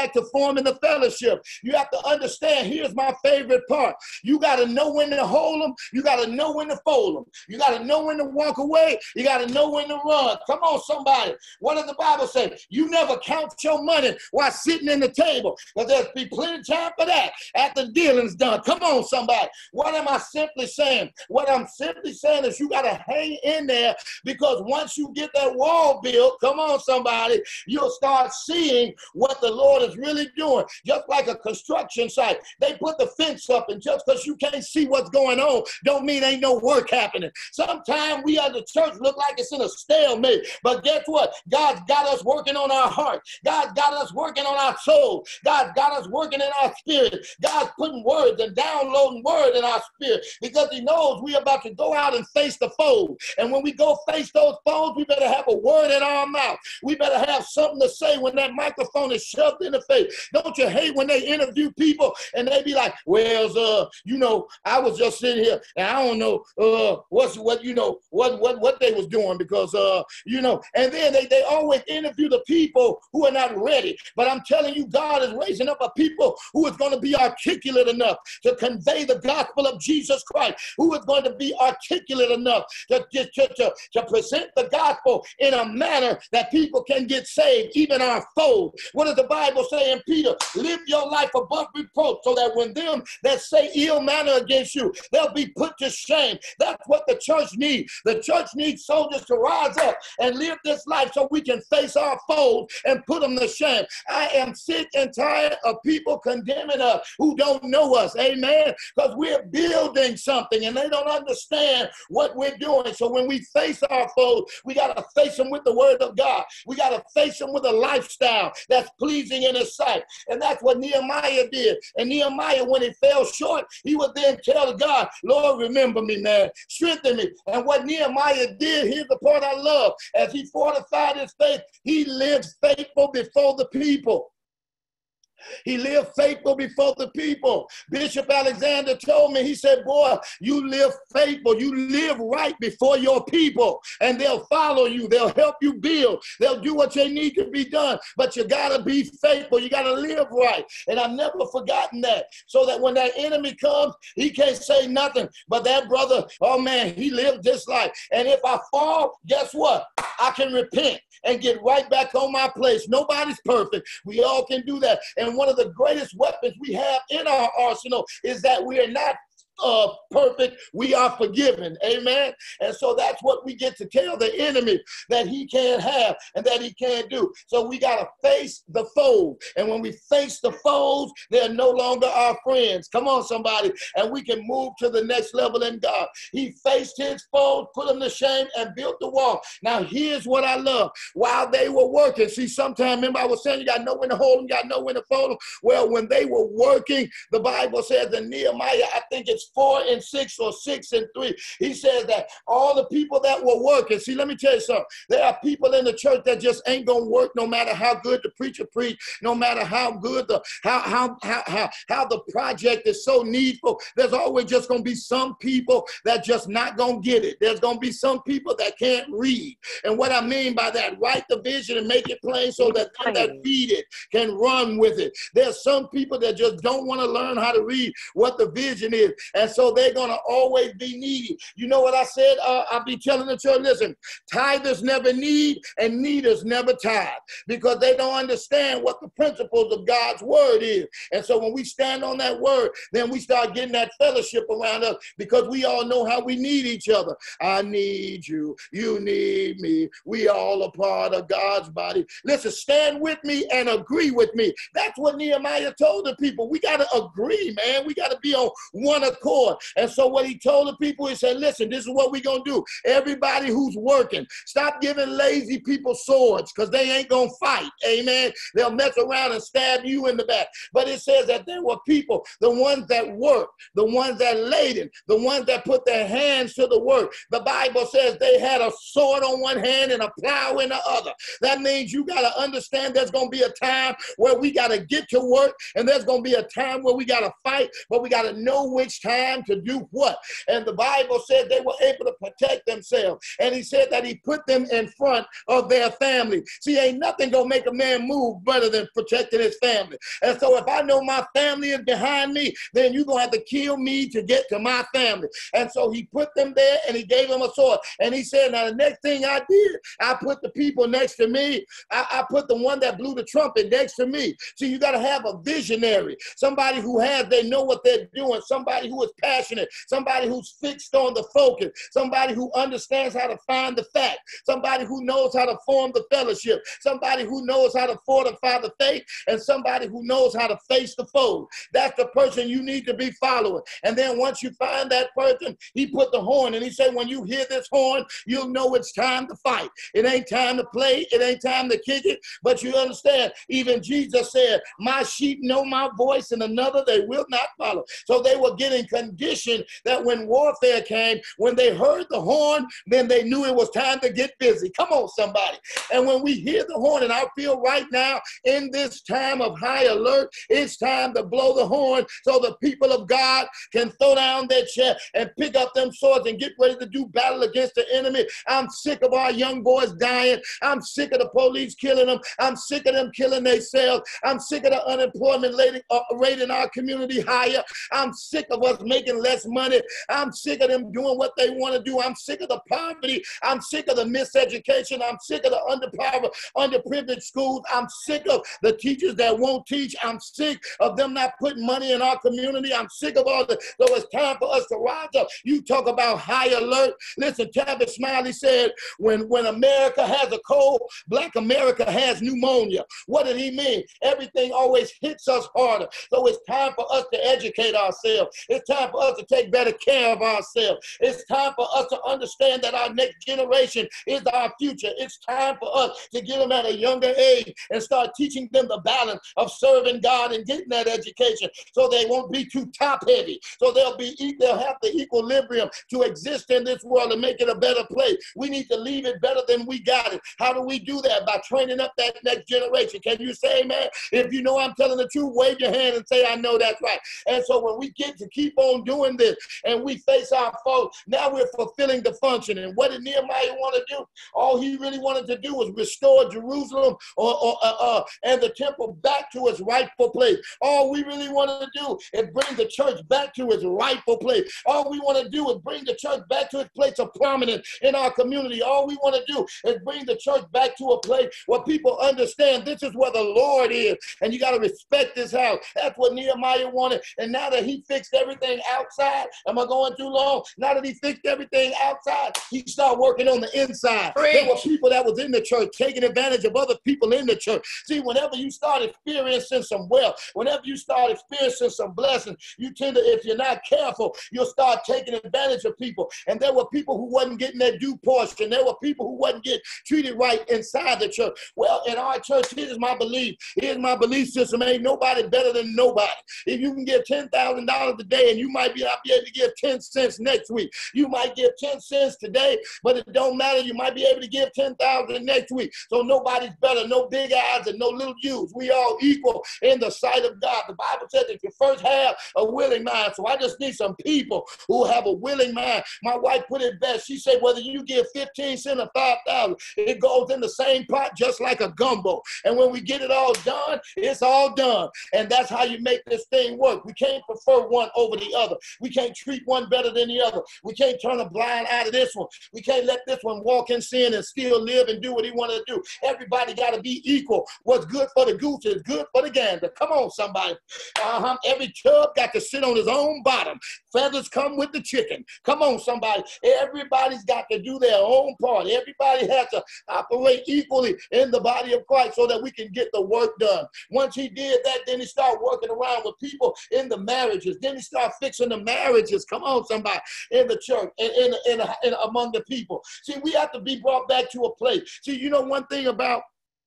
forming the fellowship. You have to understand, here's my favorite part. You got to know when to hold them. You got to know when to fold them. You got to know when to walk away. You got to know when to run. Come on, somebody. What does the Bible say? You never count your money while sitting in the table, because there'll be plenty of time for that after the dealing's done. Come on, somebody. What am I simply saying? What I'm simply saying is you got to hang in there, because once you get that wall built, come on, somebody, you'll start seeing what the Lord is really doing. Just like a construction site, they put the fence up, and just because you can't see what's going on don't mean ain't no work happening. Sometimes we as a church look like it's in a stalemate, but guess what? God's got us working on our heart. God's got us working on our soul. God's got us working in our spirit. God's putting words and downloading word in our spirit, because he knows we're about to go out and face the foe. And when we go face those foes, we better have a word in our mouth. We better have something to say when that microphone is shoved in the face. Don't you hate when they interview people and they be like, well, I was just sitting here and I don't know what they was doing, because and then they always interview the people who are not ready. But I'm telling you, God is raising up a people who is going to be articulate enough to convey the gospel of Jesus Christ, who is going to be articulate enough to present the gospel in a manner that people can get saved, even our foes. What does the Bible say in Peter? Live your life above reproach, so that when them that say ill manner against you, they'll be put to shame. That's what the church needs. The church needs soldiers to rise up and live this life so we can face our foes and put them to shame. I am sick and tired of people condemning us who don't know us, amen, because we're building something and they don't understand what we're doing. So when we face our foes, we got to face them with the word of God. We got to face them with a lifestyle that's pleasing in his sight. And that's what Nehemiah did. And Nehemiah, when he fell short, he would then tell God, Lord, remember me, man. Strengthen me. And what Nehemiah did, here's the part I love. As he fortified his faith, he lived faithful before the people. He lived faithful before the people. Bishop Alexander told me, he said, boy, you live faithful. You live right before your people, and they'll follow you. They'll help you build. They'll do what they need to be done, but you got to be faithful. You got to live right. And I've never forgotten that, so that when that enemy comes, he can't say nothing. But that brother, oh man, he lived this life. And if I fall, guess what? I can repent and get right back on my place. Nobody's perfect. We all can do that. And one of the greatest weapons we have in our arsenal is that we are not perfect, we are forgiven, amen. And so that's what we get to tell the enemy that he can't have and that he can't do. So we got to face the foes, and when we face the foes, they're no longer our friends. Come on, somebody. And we can move to the next level in God. He faced his foes, put them to shame, and built the wall. Now here's what I love. While they were working, see, sometimes, remember I was saying you got to know when to hold them, you got to know when to fold them. Well, when they were working, the Bible says in Nehemiah, I think it's 4:6 or 6:3. He says that all the people that were working, see, let me tell you something. There are people in the church that just ain't gonna work no matter how good the preacher preach, no matter how good how the project is so needful. There's always just gonna be some people that just not gonna get it. There's gonna be some people that can't read. And what I mean by that, write the vision and make it plain so that they that read it can run with it. There's some people that just don't want to learn how to read what the vision is. And so they're going to always be needy. You know what I said? I'll be telling the church, listen, tithers never need and needers never tithe, because they don't understand what the principles of God's word is. And so when we stand on that word, then we start getting that fellowship around us, because we all know how we need each other. I need you. You need me. We all a part of God's body. Listen, stand with me and agree with me. That's what Nehemiah told the people. We got to agree, man. We got to be on one accord. And so what he told the people, he said, listen, this is what we're going to do. Everybody who's working, stop giving lazy people swords, because they ain't going to fight. Amen. They'll mess around and stab you in the back. But it says that there were people, the ones that work, the ones that laden, the ones that put their hands to the work. The Bible says they had a sword on one hand and a plow in the other. That means you got to understand there's going to be a time where we got to get to work, and there's going to be a time where we got to fight, but we got to know which time time to do what? And the Bible said they were able to protect themselves. And he said that he put them in front of their family. See, ain't nothing gonna make a man move better than protecting his family. And so if I know my family is behind me, then you're gonna have to kill me to get to my family. And so he put them there and he gave them a sword. And he said, now the next thing I did, I put the people next to me. I put the one that blew the trumpet next to me. See, you got to have a visionary, somebody who they know what they're doing, somebody who is passionate, somebody who's fixed on the focus, somebody who understands how to find the fact, somebody who knows how to form the fellowship, somebody who knows how to fortify the faith, and somebody who knows how to face the foe. That's the person you need to be following. And then once you find that person, he put the horn, and he said, when you hear this horn, you'll know it's time to fight. It ain't time to play. It ain't time to kick it. But you understand, even Jesus said, my sheep know my voice, and another they will not follow. So they were getting conditioned that when warfare came, when they heard the horn, then they knew it was time to get busy. Come on, somebody. And when we hear the horn, and I feel right now in this time of high alert, it's time to blow the horn so the people of God can throw down their chair and pick up them swords and get ready to do battle against the enemy. I'm sick of our young boys dying. I'm sick of the police killing them. I'm sick of them killing themselves. I'm sick of the unemployment rate in our community higher. I'm sick of us making less money. I'm sick of them doing what they want to do. I'm sick of the poverty. I'm sick of the miseducation. I'm sick of the underprivileged schools. I'm sick of the teachers that won't teach. I'm sick of them not putting money in our community. I'm sick of all the, so it's time for us to rise up. You talk about high alert. Listen, Tavis Smiley said, when America has a cold, Black America has pneumonia. What did he mean? Everything always hits us harder. So it's time for us to educate ourselves. It's time for us to take better care of ourselves. It's time for us to understand that our next generation is our future. It's time for us to get them at a younger age and start teaching them the balance of serving God and getting that education so they won't be too top heavy. So they'll have the equilibrium to exist in this world and make it a better place. We need to leave it better than we got it. How do we do that? By training up that next generation. Can you say amen? If you know I'm telling the truth, wave your hand and say, I know that's right. And so when we get to keep on doing this and we face our foes, now we're fulfilling the function. And what did Nehemiah want to do? All he really wanted to do was restore Jerusalem and the temple back to its rightful place. All we really wanted to do is bring the church back to its rightful place. All we want to do is bring the church back to its place of prominence in our community. All we want to do is bring the church back to a place where people understand this is where the Lord is, and you got to respect this house. That's what Nehemiah wanted. And now that he fixed everything outside, am I going too long? Now that he fixed everything outside, he started working on the inside. There were people that was in the church taking advantage of other people in the church. See, whenever you start experiencing some wealth, whenever you start experiencing some blessings, you tend to, if you're not careful, you'll start taking advantage of people. And there were people who wasn't getting their due portion. There were people who wasn't getting treated right inside the church. Well, in our church, here's my belief. Here's my belief system. Ain't nobody better than nobody. If you can give $10,000 a day and you might not be able to give 10 cents next week. You might give 10 cents today, but it don't matter. You might be able to give 10,000 next week. So nobody's better. No big eyes and no little U's. We all equal in the sight of God. The Bible says that you first have a willing mind. So I just need some people who have a willing mind. My wife put it best. She said, whether you give 15 cents or 5,000, it goes in the same pot just like a gumbo. And when we get it all done, it's all done. And that's how you make this thing work. We can't prefer one over the other. We can't treat one better than the other. We can't turn a blind eye to this one. We can't let this one walk in sin and still live and do what he wanted to do. Everybody got to be equal. What's good for the goose is good for the gander. Come on, somebody. Every tub got to sit on his own bottom. Feathers come with the chicken. Come on, somebody. Everybody's got to do their own part. Everybody has to operate equally in the body of Christ so that we can get the work done. Once he did that, then he started working around with people in the marriages. Then he started fixing the marriages. Come on, somebody, in the church and among the people. See, we have to be brought back to a place. See, you know one thing about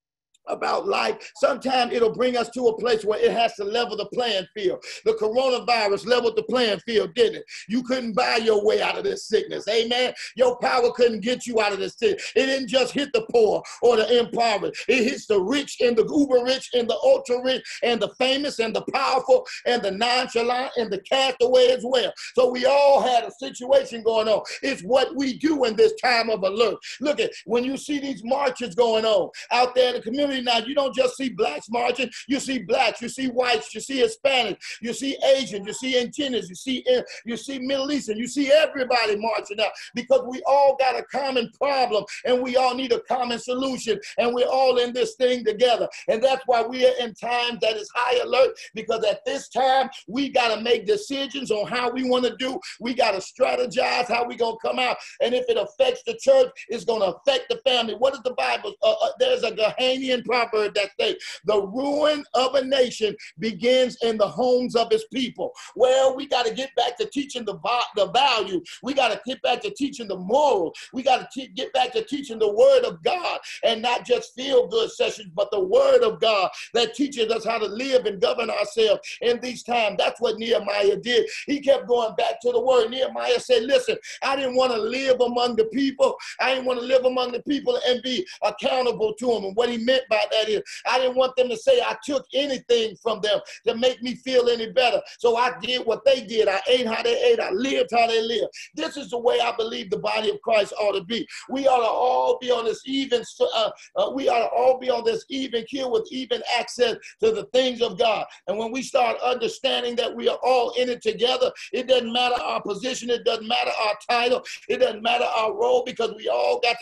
about life, sometimes it'll bring us to a place where it has to level the playing field. The coronavirus leveled the playing field, didn't it? You couldn't buy your way out of this sickness. Amen. Your power couldn't get you out of this sickness. It didn't just hit the poor or the impoverished. It hits the rich and the uber rich and the ultra rich and the famous and the powerful and the nonchalant and the castaway as well. So we all had a situation going on. It's what we do in this time of alert. Look at when you see these marches going on out there in the community now, you don't just see blacks marching. You see blacks, you see whites, you see Hispanics, you see Asians, you see Indigenous, you see Middle Eastern, you see everybody marching out because we all got a common problem and we all need a common solution and we're all in this thing together. And that's why we are in times that is high alert, because at this time we got to make decisions on how we want to do. We got to strategize how we going to come out. And if it affects the church, it's going to affect the family. What is the Bible? There's a Ghanaian proverb that says, the ruin of a nation begins in the homes of its people. Well, we got to get back to teaching the value. We got to get back to teaching the moral. We got to get back to teaching the word of God, and not just feel good sessions, but the word of God that teaches us how to live and govern ourselves in these times. That's what Nehemiah did. He kept going back to the word. Nehemiah said, listen, I didn't want to live among the people. I didn't want to live among the people and be accountable to them. And what he meant by that is, I didn't want them to say I took anything from them to make me feel any better. So I did what they did. I ate how they ate. I lived how they lived. This is the way I believe the body of Christ ought to be. We ought to all be on this even. We ought to all be on this even keel with even access to the things of God. And when we start understanding that we are all in it together, it doesn't matter our position. It doesn't matter our title. It doesn't matter our role, because we all got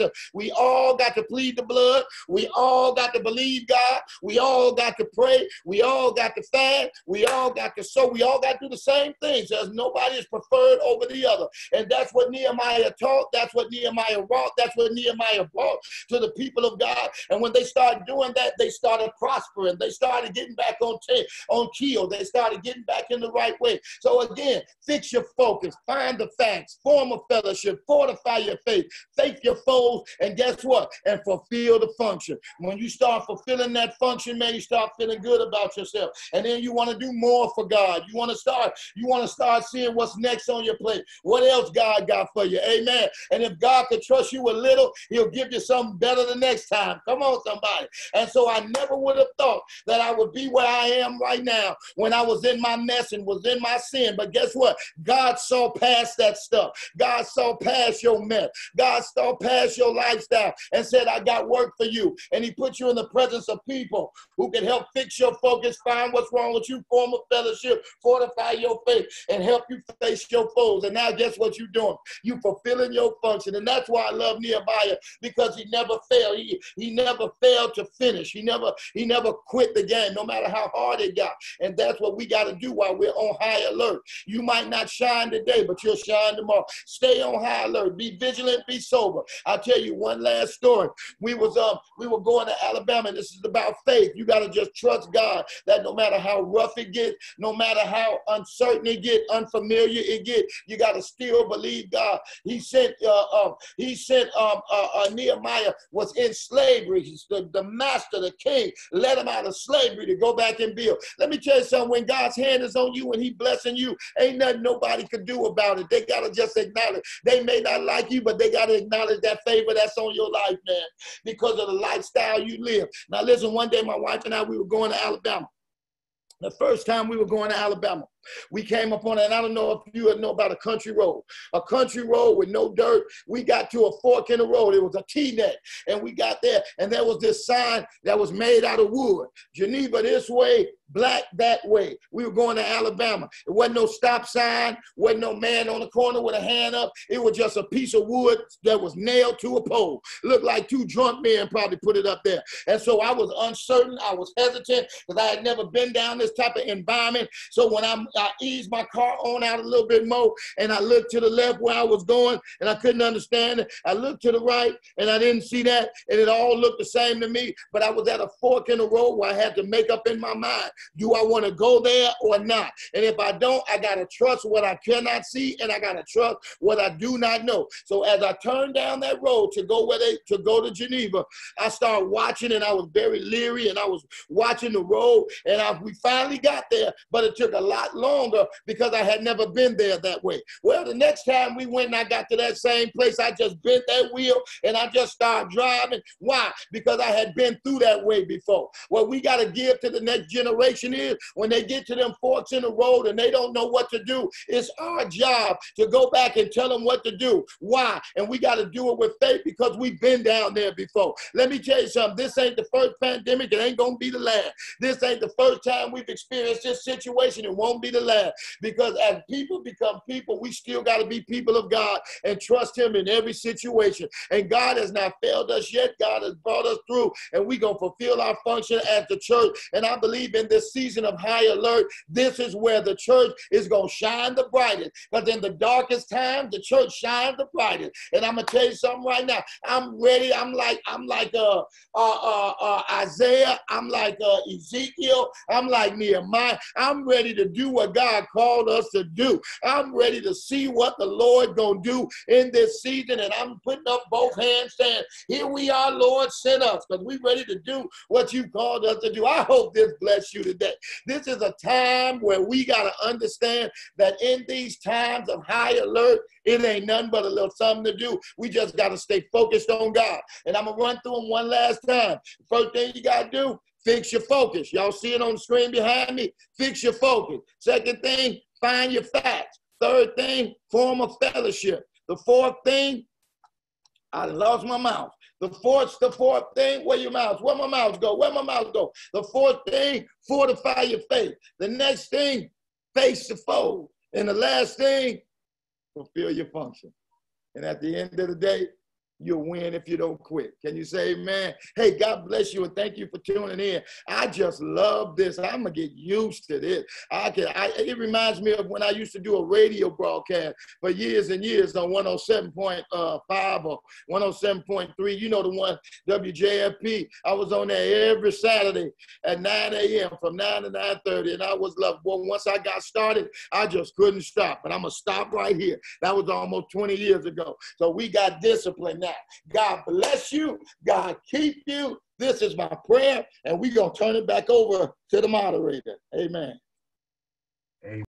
to plead the blood. We all got to believe God. We all got to pray. We all got to fast. We all got to sow. We all got to do the same things. There's nobody is preferred over the other. And that's what Nehemiah taught. That's what Nehemiah wrought. That's what Nehemiah brought to the people of God. And when they started doing that, they started prospering. They started getting back on keel. They started getting back in the right way. So again, fix your focus, find the facts, form a fellowship, fortify your faith, faith your foes, and guess what? And fulfill the function. When you start fulfilling that function, man, you start feeling good about yourself. And then you want to do more for God. You want to start seeing what's next on your plate. What else God got for you? Amen. And if God could trust you a little, he'll give you something better the next time. Come on, somebody. And so I never would have thought that I would be where I am right now when I was in my mess and was in my sin. But guess what? God saw past that stuff. God saw past your mess. God saw past your lifestyle and said, I got work for you. And he put you in the presence of people who can help fix your focus, find what's wrong with you, form a fellowship, fortify your faith, and help you face your foes. And now guess what you're doing? You fulfilling your function. And that's why I love Nehemiah, because he never failed. He never failed to finish. He never quit the game, no matter how hard it got. And that's what we got to do while we're on high alert. You might not shine today, but you'll shine tomorrow. Stay on high alert. Be vigilant. Be sober. I'll tell you one last story. We were going to Alabama. This is about faith. You got to just trust God that no matter how rough it gets, no matter how uncertain it gets, unfamiliar it gets, you got to still believe God. He sent Nehemiah was in slavery. The master, the king, let him out of slavery to go back and build. Let me tell you something. When God's hand is on you and he blessing you, ain't nothing nobody could do about it. They got to just acknowledge. They may not like you, but they got to acknowledge that favor that's on your life, man, because of the lifestyle you live. Now, listen, one day my wife and I, we were going to Alabama. The first time we were going to Alabama, we came up on it, and I don't know if you know about a country road with no dirt. We got to a fork in the road. It was a T-neck, and we got there, and there was this sign that was made out of wood. Geneva this way, Black that way. We were going to Alabama. It wasn't no stop sign, wasn't no man on the corner with a hand up. It was just a piece of wood that was nailed to a pole. Looked like two drunk men probably put it up there. And so I was uncertain. I was hesitant because I had never been down this type of environment. So when I'm I eased my car on out a little bit more, and I looked to the left where I was going, and I couldn't understand it. I looked to the right, and I didn't see that, and it all looked the same to me. But I was at a fork in the road where I had to make up in my mind, do I want to go there or not? And if I don't, I got to trust what I cannot see, and I got to trust what I do not know. So as I turned down that road to go to Geneva, I started watching, and I was very leery, and I was watching the road, and we finally got there, but it took a lot longer because I had never been there that way. Well, the next time we went and I got to that same place, I just bent that wheel and I just started driving. Why? Because I had been through that way before. What we got to give to the next generation is when they get to them forks in the road and they don't know what to do, it's our job to go back and tell them what to do. Why? And we got to do it with faith because we've been down there before. Let me tell you something. This ain't the first pandemic. It ain't going to be the last. This ain't the first time we've experienced this situation. It won't be the last. Because as people become people, we still got to be people of God and trust him in every situation. And God has not failed us yet. God has brought us through, and we're going to fulfill our function as the church. And I believe in this season of high alert, this is where the church is going to shine the brightest. Because in the darkest time, the church shines the brightest. And I'm going to tell you something right now. I'm ready. I'm like Isaiah. I'm like Ezekiel. I'm like Nehemiah. I'm ready to do what God called us to do. I'm ready to see what the Lord gonna do in this season, and I'm putting up both hands saying, here we are, Lord, send us, because we're ready to do what you called us to do. I hope this bless you today. This is a time where we got to understand that in these times of high alert, it ain't nothing but a little something to do. We just got to stay focused on God. And I'm going to run through them one last time. First thing you got to do, fix your focus. Y'all see it on the screen behind me? Fix your focus. Second thing, find your facts. Third thing, form a fellowship. The fourth thing, I lost my mouth. The fourth thing, where your mouth? Where my mouth go? Where my mouth go? The fourth thing, fortify your faith. The next thing, face the foe. And the last thing, fulfill your function. And at the end of the day, you'll win if you don't quit. Can you say amen? Hey, God bless you, and thank you for tuning in. I just love this. I'm going to get used to this. It reminds me of when I used to do a radio broadcast for years and years on 107.5 or 107.3. You know the one, WJFP. I was on there every Saturday at 9 a.m. from 9 to 9:30, and I was loved. Well, once I got started, I just couldn't stop. But I'm going to stop right here. That was almost 20 years ago. So we got discipline now. God bless you. God keep you. This is my prayer, and we're going to turn it back over to the moderator. Amen.